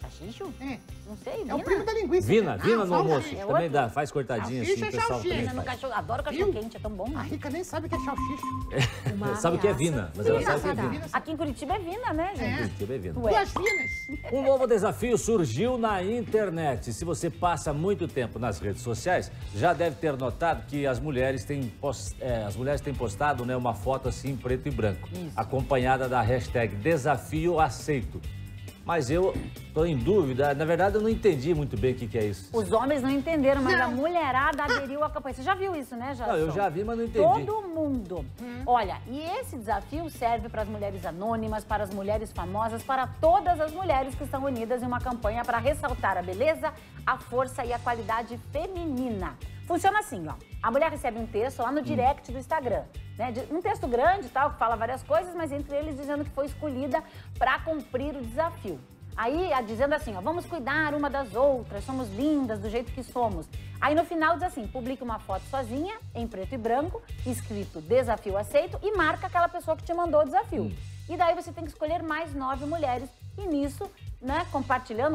E: Salsicho?
B: É.
E: Não sei,
B: É o primo da linguiça.
A: Vina no almoço.
E: É
A: Também
E: outro?
A: dá, faz cortadinha assim, o
B: Salsicha é
A: pessoal
B: salsicha.
A: também
E: No
A: faz.
E: cachorro, adoro cachorro quente, é tão bom.
B: A Rica nem sabe o que é salsicha.
A: Sabe o que é vina, mas ela sabe o que é
B: Vina.
A: vina.
E: Aqui em Curitiba é Vina, né, gente?
A: Curitiba é vina.
B: Duas finas.
A: Um novo desafio surgiu na internet. Se você passa muito tempo nas redes sociais, já deve ter notado que as mulheres têm postado, né, uma foto assim em preto e branco, acompanhada da hashtag Desafio Aceito. Mas eu tô em dúvida, na verdade eu não entendi muito bem o que é isso.
E: Os homens não entenderam, mas a mulherada aderiu à campanha. Você já viu isso, né, Jason?
A: Não, eu já vi, mas não entendi.
E: Todo mundo. Olha, e esse desafio serve para as mulheres anônimas, para as mulheres famosas, para todas as mulheres que estão unidas em uma campanha para ressaltar a beleza, a força e a qualidade feminina. Funciona assim, ó. A mulher recebe um texto lá no direct do Instagram, né? Um texto grande e tal, que fala várias coisas, mas entre eles dizendo que foi escolhida para cumprir o desafio. Aí, dizendo assim, ó, vamos cuidar uma das outras, somos lindas do jeito que somos. Aí no final diz assim, publica uma foto sozinha, em preto e branco, escrito desafio aceito e marca aquela pessoa que te mandou o desafio. E daí você tem que escolher mais 9 mulheres e nisso, né, compartilhando,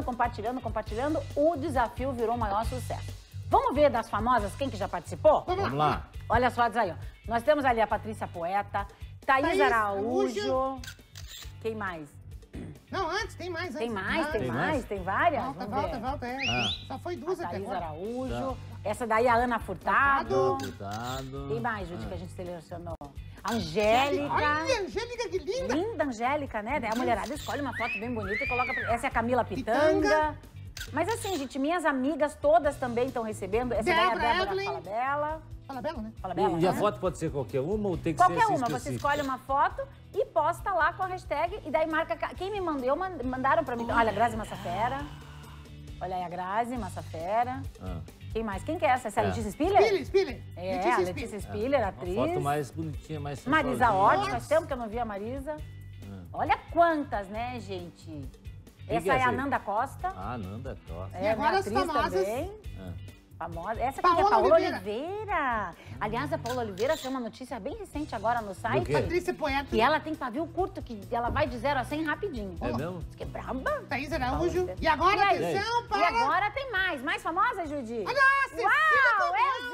E: o desafio virou o maior sucesso. Vamos ver das famosas quem que já participou?
A: Vamos lá.
E: Olha as fotos aí, ó. Nós temos ali a Patrícia Poeta, Thaís Araújo. Quem mais?
B: Não, antes, tem mais.
E: Tem mais, tem várias.
B: Volta. Só foi duas até
E: Thaís
B: agora.
E: Araújo. Essa daí é a Ana Furtado.
A: Furtado.
E: Quem mais, Judy, que a gente selecionou? Angélica.
B: Olha, Angélica, que linda.
E: Linda Angélica, né? Daí a mulherada escolhe uma foto bem bonita e coloca... Essa é a Camila Pitanga. Mas assim, gente, minhas amigas todas também estão recebendo. Essa daí é a Débora Falabella.
B: Falabella, né?
E: Falabella,
A: E a foto pode ser qualquer uma ou tem que ser
E: qualquer uma,
A: específica?
E: você escolhe uma foto e posta lá com a hashtag e daí marca... Quem me mandou, mandaram pra mim. Olha, a Grazi Massafera. Olha aí a Grazi Massafera. Quem mais? Quem que é essa? Essa é a Letícia Spiller?
B: Spiller.
E: É, a Letícia Spiller, atriz.
A: Uma foto mais bonitinha, mais
E: Marisa Hort, faz tempo que eu não vi a Marisa. Olha quantas, né, gente? Essa é a Nanda Costa.
A: Ah, Nanda Costa.
E: É,
B: agora
E: atriz
B: as famosas.
E: também. Famosa. Essa aqui é Paola Oliveira. Aliás, a Paola Oliveira tem uma notícia bem recente agora no site.
B: Patrícia Poeta.
E: Que ela tem pavio curto, que ela vai de 0 a 100 rapidinho.
A: É mesmo?
E: Que é braba.
B: Thaís Araújo. E agora, atenção, para...
E: E agora tem mais. Mais famosa, Judy?
B: Olha, Cecília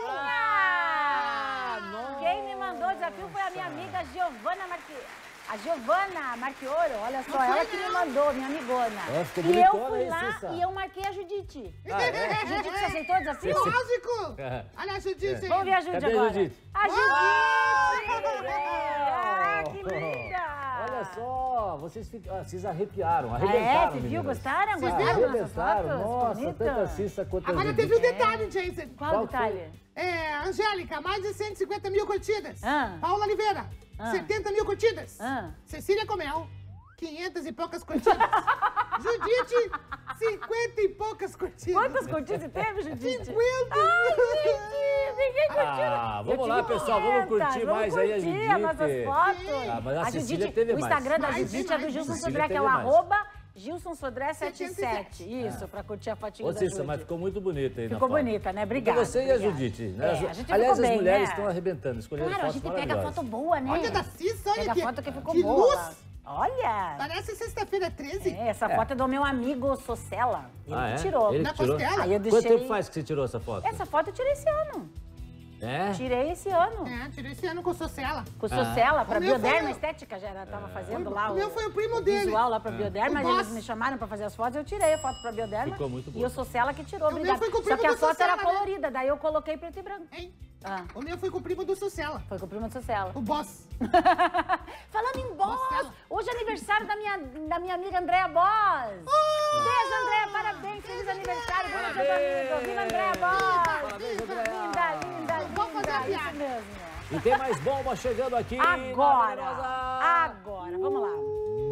E: Elzinha! Quem me mandou o desafio foi a minha amiga Giovana A Giovana Marchioro, olha só, ela que me mandou, minha amigona.
A: Ficou
E: e eu
A: bonitona
E: fui
A: aí,
E: lá
A: Cissa.
E: e eu marquei a Judite.
A: É?
E: Judite, você aceitou o desafio?
B: Lógico! Olha a Judite aí.
E: Vamos ver a Judite
A: Cadê a
E: agora.
A: Judite?
E: A Judite! Ah, que linda!
A: Olha só, vocês arrepiaram,
E: Você
A: arrebentaram,
E: viu?
A: meninas.
E: Gostaram?
A: Vocês
E: Gostaram dessas
A: arrebentaram,
E: fotos?
A: nossa,
E: Bonito?
A: tanto a Cissa quanto a
B: Agora
A: Judite.
B: teve um detalhe, Jason.
E: Qual detalhe?
B: Angélica, mais de 150 mil curtidas.
E: Ah.
B: Paula Oliveira, 70 mil curtidas. Cecília Comel, 500 e poucas curtidas. Judite, 50 e poucas curtidas.
E: Quantas curtidas teve, Judite?
B: 50!
E: Ai, gente, ninguém curtiu.
A: Vamos lá, pessoal, vamos curtir mais aí a Judite.
E: As nossas fotos.
A: Mas a Cecília
E: Judite,
A: teve
E: o
A: mais.
E: Instagram da Judite é do Gilson
A: Cecília
E: Sodré, que é o
A: teve mais.
E: arroba Gilson Sodré 77. Isso, pra curtir a fotinha
A: Ô,
E: da
A: Cissa,
E: Judite.
A: mas ficou muito bonita aí na
E: Ficou
A: foto.
E: bonita, né? Obrigada.
A: Você e a Judite. Né?
E: A gente
A: Aliás,
E: ficou
A: as
E: bem,
A: mulheres
E: né?
A: estão arrebentando, escolhendo
E: Claro, a
A: fotos
E: gente pega
A: maravilhosas.
E: foto boa, né?
B: Olha da Cissa, olha
E: Pega
B: que,
E: a foto que ficou
B: que
E: boa.
B: luz.
E: Olha!
B: Parece sexta-feira 13.
E: Essa foto é do meu amigo Socella. Ele que tirou.
A: Ele
B: Na
A: que tirou?
B: costela?
E: Aí eu
A: Quanto
E: deixei...
A: tempo faz que você tirou essa foto?
E: Essa foto eu tirei esse ano.
A: É?
E: Tirei esse ano.
B: Tirei esse ano com Socella.
E: Com Socella, pra
B: O meu
E: Bioderma
B: foi-
E: Estética, já tava fazendo lá
B: O meu foi o primo dele.
E: visual lá pra Bioderma,
B: O
E: eles
B: boss.
E: me chamaram pra fazer as fotos, eu tirei a foto pra Bioderma.
A: Ficou muito bom.
E: E o Socella que tirou,
B: meu
E: obrigada.
B: foi com o
E: Só
B: primo
E: que a
B: do
E: foto era
B: Socella, né?
E: colorida, daí eu coloquei preto e branco.
B: Hein?
E: Ah,
B: O meu foi com o primo do Socella.
E: foi com o primo do Socella.
B: O boss.
E: Falando em Boss,
B: Socella.
E: hoje é aniversário da minha amiga Andréa Boss. Beijo, Andréa, parabéns, feliz aniversário. Beijo, meu amigo. Viva Andréa Boss.
A: Parabéns, Andréa.
E: Linda, linda,
B: Vamos fazer a
E: linda. Isso
B: piada.
E: mesmo.
A: E tem mais bomba chegando aqui.
E: Agora,
A: Maravilhosa.
E: vamos lá.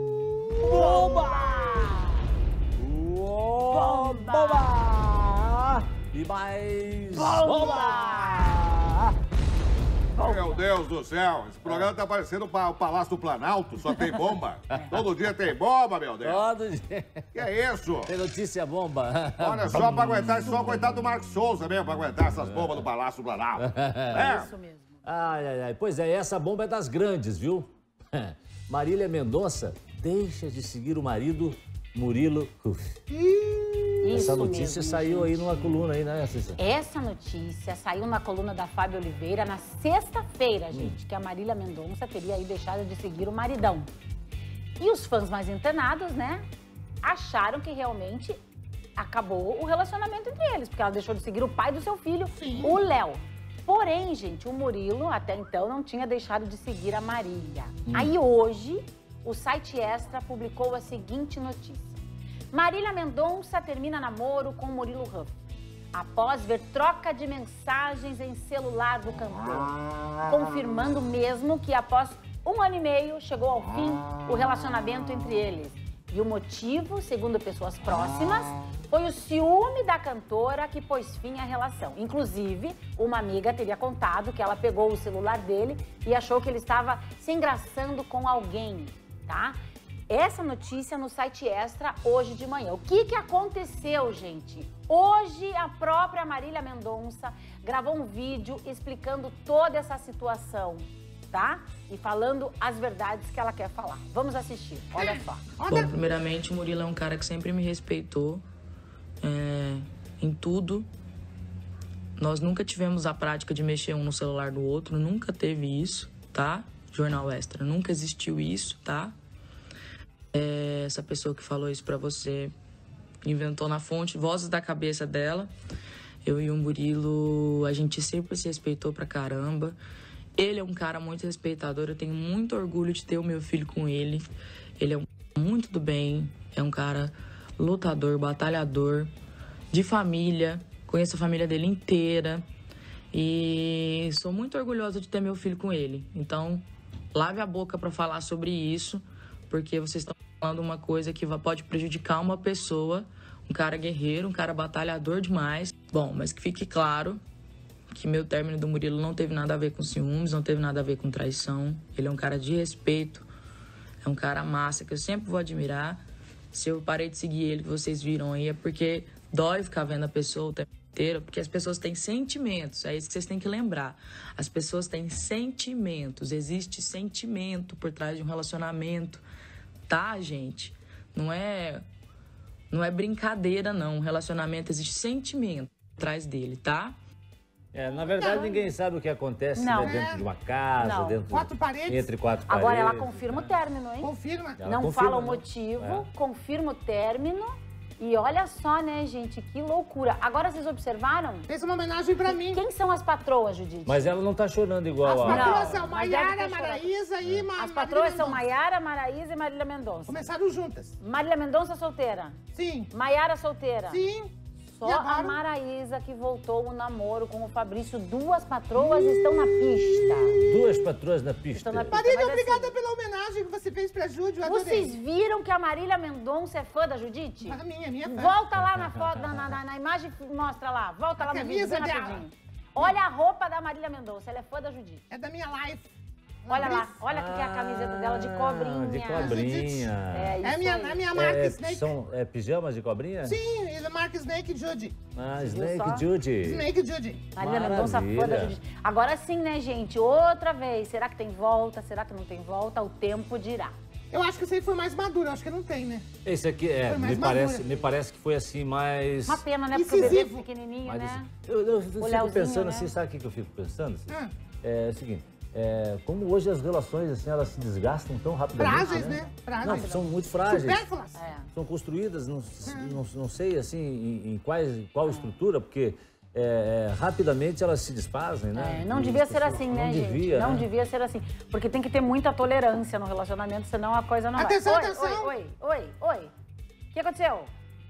A: Bomba! E mais bomba!
F: Meu Deus do céu, esse programa tá parecendo o Palácio do Planalto, só tem bomba. Todo dia tem bomba, meu Deus.
A: Todo dia.
F: Que é isso?
A: Tem notícia bomba.
F: Olha, só pra aguentar, só coitado do Marcos Souza mesmo, pra aguentar essas bombas do Palácio do Planalto. É.
E: Isso mesmo.
A: Ai, ai, ai. Pois é, essa bomba é das grandes, viu? Marília Mendonça deixa de seguir o marido Murilo Huff. Essa notícia saiu aí numa coluna aí, né, Cissa?
E: Essa notícia saiu na coluna da Fábio Oliveira na sexta-feira, gente, que a Marília Mendonça teria aí deixado de seguir o maridão. E os fãs mais internados, né, acharam que realmente acabou o relacionamento entre eles, porque ela deixou de seguir o pai do seu filho, o Léo. Porém, gente, o Murilo até então não tinha deixado de seguir a Marília. Aí hoje, o site Extra publicou a seguinte notícia. Marília Mendonça termina namoro com Murilo Huff, após ver troca de mensagens em celular do cantor, confirmando mesmo que após 1 ano e meio chegou ao fim o relacionamento entre eles. E o motivo, segundo pessoas próximas, foi o ciúme da cantora que pôs fim à relação. Inclusive, uma amiga teria contado que ela pegou o celular dele e achou que ele estava se engraçando com alguém, tá? Essa notícia no site Extra hoje de manhã. O que aconteceu, gente? Hoje, a própria Marília Mendonça gravou um vídeo explicando toda essa situação, tá? E falando as verdades que ela quer falar. Vamos assistir, olha só.
D: Bom, primeiramente, o Murilo é um cara que sempre me respeitou em tudo. Nós nunca tivemos a prática de mexer um no celular do outro, nunca teve isso, tá? Jornal Extra, nunca existiu isso, tá? Essa pessoa que falou isso pra você inventou na fonte, vozes da cabeça dela. Eu e o Murilo, a gente sempre se respeitou pra caramba. Ele é um cara muito respeitador, eu tenho muito orgulho de ter o meu filho com ele. Ele é um cara muito do bem, é um cara lutador, batalhador, de família, conheço a família dele inteira. E sou muito orgulhosa de ter meu filho com ele. Então, lave a boca pra falar sobre isso, porque vocês estão falando uma coisa que pode prejudicar uma pessoa, um cara guerreiro, um cara batalhador demais. Bom, mas que fique claro que meu término do Murilo não teve nada a ver com ciúmes, não teve nada a ver com traição. Ele é um cara de respeito, é um cara massa, que eu sempre vou admirar. Se eu parei de seguir ele, que vocês viram aí, é porque dói ficar vendo a pessoa o tempo inteiro, porque as pessoas têm sentimentos, é isso que vocês têm que lembrar. As pessoas têm sentimentos, existe sentimento por trás de um relacionamento, tá, gente? Não é brincadeira, não. Um relacionamento existe sentimento por trás dele, tá?
A: Na verdade, ninguém sabe o que acontece dentro de uma casa, dentro
B: quatro paredes.
A: Entre quatro paredes.
E: Agora ela confirma o término, hein?
B: Confirma.
E: Não fala o motivo, confirma o término. E olha só, né, gente, que loucura. Agora vocês observaram?
B: Fez uma homenagem pra mim.
E: Quem são as patroas, Judite?
A: Mas ela não tá chorando igual
B: a... As patroas são Maiara, Maraísa e
E: As patroas são Maiara, Maraísa e Marília Mendonça.
B: Começaram juntas.
E: Marília Mendonça solteira?
B: Sim.
E: Maiara solteira?
B: Sim.
E: Só a Maraísa que voltou o namoro com o Fabrício. 2 patroas estão na pista.
A: 2 patroas na pista.
E: Estão na pista.
B: Marília, obrigada pela homenagem que você fez pra Júlia.
E: Vocês viram que a Marília Mendonça é fã da Judite?
B: A minha fã.
E: Volta lá na foto, na imagem, mostra lá. Volta lá no vídeo, bem rapidinho. Olha a roupa da Marília Mendonça, ela é fã da Judite.
B: É da minha live.
E: Olha lá, olha aqui que é a camiseta dela de cobrinha.
A: De cobrinha.
B: É a minha marca Snake.
A: São pijamas de cobrinha?
B: Sim, é a marca Snake Judy.
A: Snake Judy.
B: Snake Judy.
E: Marília Mendonça fã da Judy. Agora sim, né, gente? Outra vez. Será que tem volta? Será que não tem volta? O tempo dirá.
B: Eu acho que esse aí foi mais maduro, acho que não tem, né?
A: Esse aqui me parece que foi assim mais...
E: Uma pena, né? Porque o bebê pequenininho, né?
A: Eu fico pensando assim, sabe o que eu fico pensando? Assim? É o seguinte, como hoje as relações, assim, elas se desgastam tão rapidamente,
B: frágeis, né? Frágeis.
A: Não, são muito frágeis.
B: Supérfluas.
A: São construídas, não sei, assim, em qual estrutura, porque rapidamente elas se desfazem, né?
E: Não devia ser assim, né, gente? Não
A: né?
E: devia ser assim. Porque tem que ter muita tolerância no relacionamento, senão a coisa não vai.
B: Atenção, atenção!
E: Oi. O que aconteceu?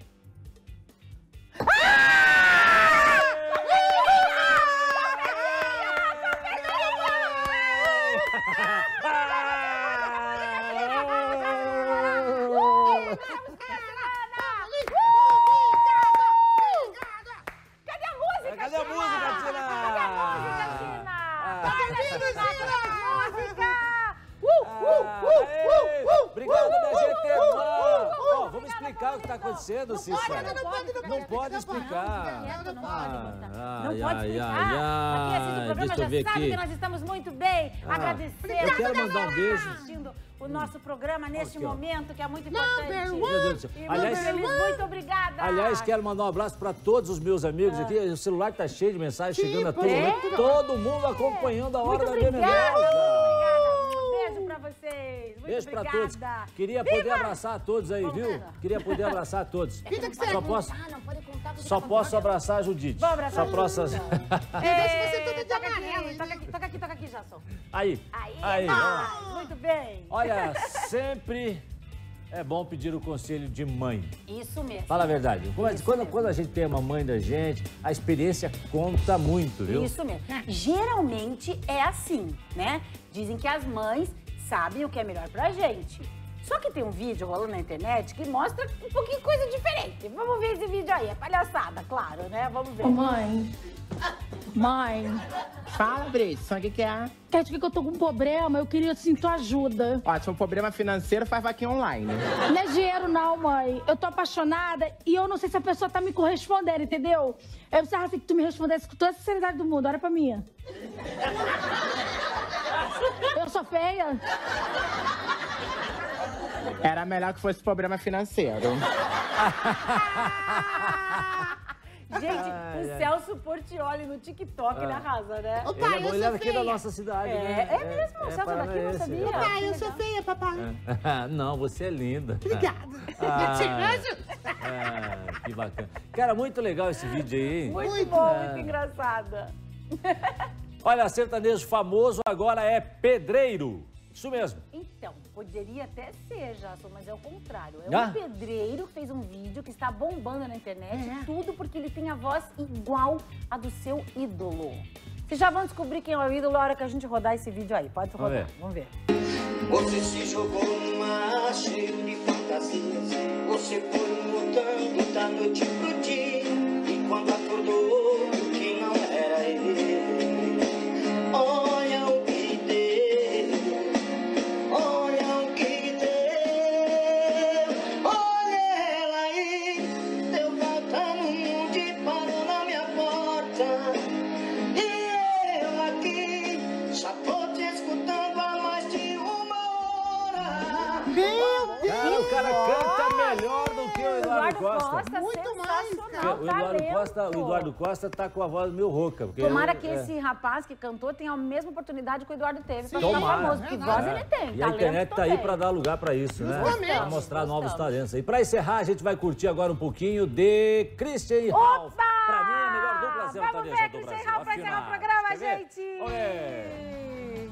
A: Cadê a música, Tina? Obrigado, minha gente. Vamos explicar o que tá acontecendo, Cissa. Não pode explicar.
E: Não pode explicar. Aqui assiste o programa já sabe que nós estamos muito bem. Agradecemos.
A: Eu quero mandar um beijo.
E: O nosso programa neste momento, que é muito importante.
A: Meu Deus do céu. Aliás,
E: muito obrigada.
A: Aliás, quero mandar um abraço para todos os meus amigos aqui. O celular tá cheio de mensagens chegando a todo mundo acompanhando a hora da venenosa.
E: Beijo pra vocês. Muito
A: beijo pra
E: obrigada.
A: todos. Queria poder abraçar a todos aí, viu? Queria poder abraçar a todos. Só posso abraçar a Judite.
E: Vou abraçar
A: a Judite.
E: Toca aqui, Jason.
A: Aí.
E: Muito bem.
A: Olha, sempre é bom pedir o conselho de mãe.
E: Isso mesmo.
A: Fala a verdade. Quando a gente tem uma mãe da gente, a experiência conta muito, viu?
E: Isso mesmo. Geralmente é assim, né? Dizem que as mães sabem o que é melhor pra gente. Só que tem um vídeo rolando na internet que mostra um pouquinho de coisa diferente. Vamos ver esse vídeo aí. É palhaçada, claro, né? Vamos ver.
B: Ô, mãe. Fala, Bridson, o que é?
G: Quer dizer que eu tô com um problema, eu queria, assim, tua ajuda.
B: Ó, se for um problema financeiro, faz vaquinha online.
G: Não é dinheiro não, mãe. Eu tô apaixonada e eu não sei se a pessoa tá me correspondendo, entendeu? Eu precisava assim, que tu me respondesse com toda a sinceridade do mundo. Olha pra mim. Eu sou feia?
B: Era melhor que fosse problema financeiro.
E: Gente, o Celso Portiolli no TikTok, ele arrasa, né?
A: Ô, pai, ele é aqui da nossa cidade, né?
E: É mesmo, o Celso daqui, não sabia?
B: Ô, pai, eu sou feia, papai.
A: Não, você é linda.
B: Obrigada.
A: Que bacana. Cara, muito legal esse vídeo aí, hein?
E: Muito bom, muito engraçada.
A: Olha, sertanejo famoso agora é pedreiro. Isso mesmo.
E: Então, poderia até ser, Jason, mas é o contrário. É um pedreiro que fez um vídeo que está bombando na internet, tudo porque ele tem a voz igual a do seu ídolo. Vocês já vão descobrir quem é o ídolo na hora que a gente rodar esse vídeo aí. Pode rodar, vamos ver.
H: Você se jogou numa cheio de fantasias. Você foi mudando da noite pro dia. E quando acordou, que não era ele. Olha o que deu. Olha o que deu. Olha ela aí. Deu volta no mundo e parou na minha porta. E eu aqui já tô te escutando há mais de uma hora.
A: Meu Deus! Cara, o cara canta melhor do que o Eduardo Costa.
E: Muito mais,
A: O Eduardo Costa tá com a voz meio rouca.
E: Tomara que esse rapaz que cantou tenha a mesma oportunidade que o Eduardo teve pra ficar
A: Tomara.
E: famoso, porque voz ele tem.
A: E a internet tá aí pra dar lugar pra isso, né? Pra mostrar novos talentos aí. Pra encerrar, a gente vai curtir agora um pouquinho de Christian e Ralph. Pra mim, a melhor dupla sertaneja do Brasil.
E: Christian e Ralph pra encerrar o programa,
A: Quer ver?
E: gente!
A: Olê!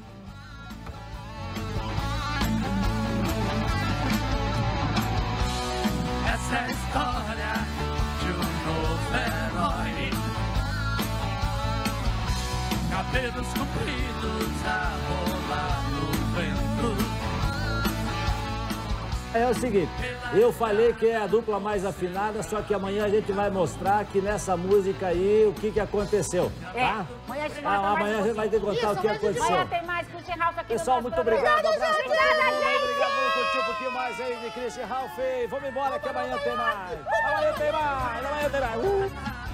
W: Essa é a história de um novo herói. Cabelos compridos a rolar no vento.
A: É o seguinte, eu falei que é a dupla mais afinada, só que amanhã a gente vai mostrar que nessa música aí o que aconteceu, tá? Amanhã a gente vai ter que contar o que aconteceu.
E: Amanhã tem mais Christian e Ralph aqui
A: Pessoal,
E: no
A: muito obrigado, abraço pra todo mundo,
E: gente!
A: obrigado, vamos curtir um pouquinho mais aí de Christian e Ralph. Vamos embora que amanhã tem mais. Amanhã tem mais.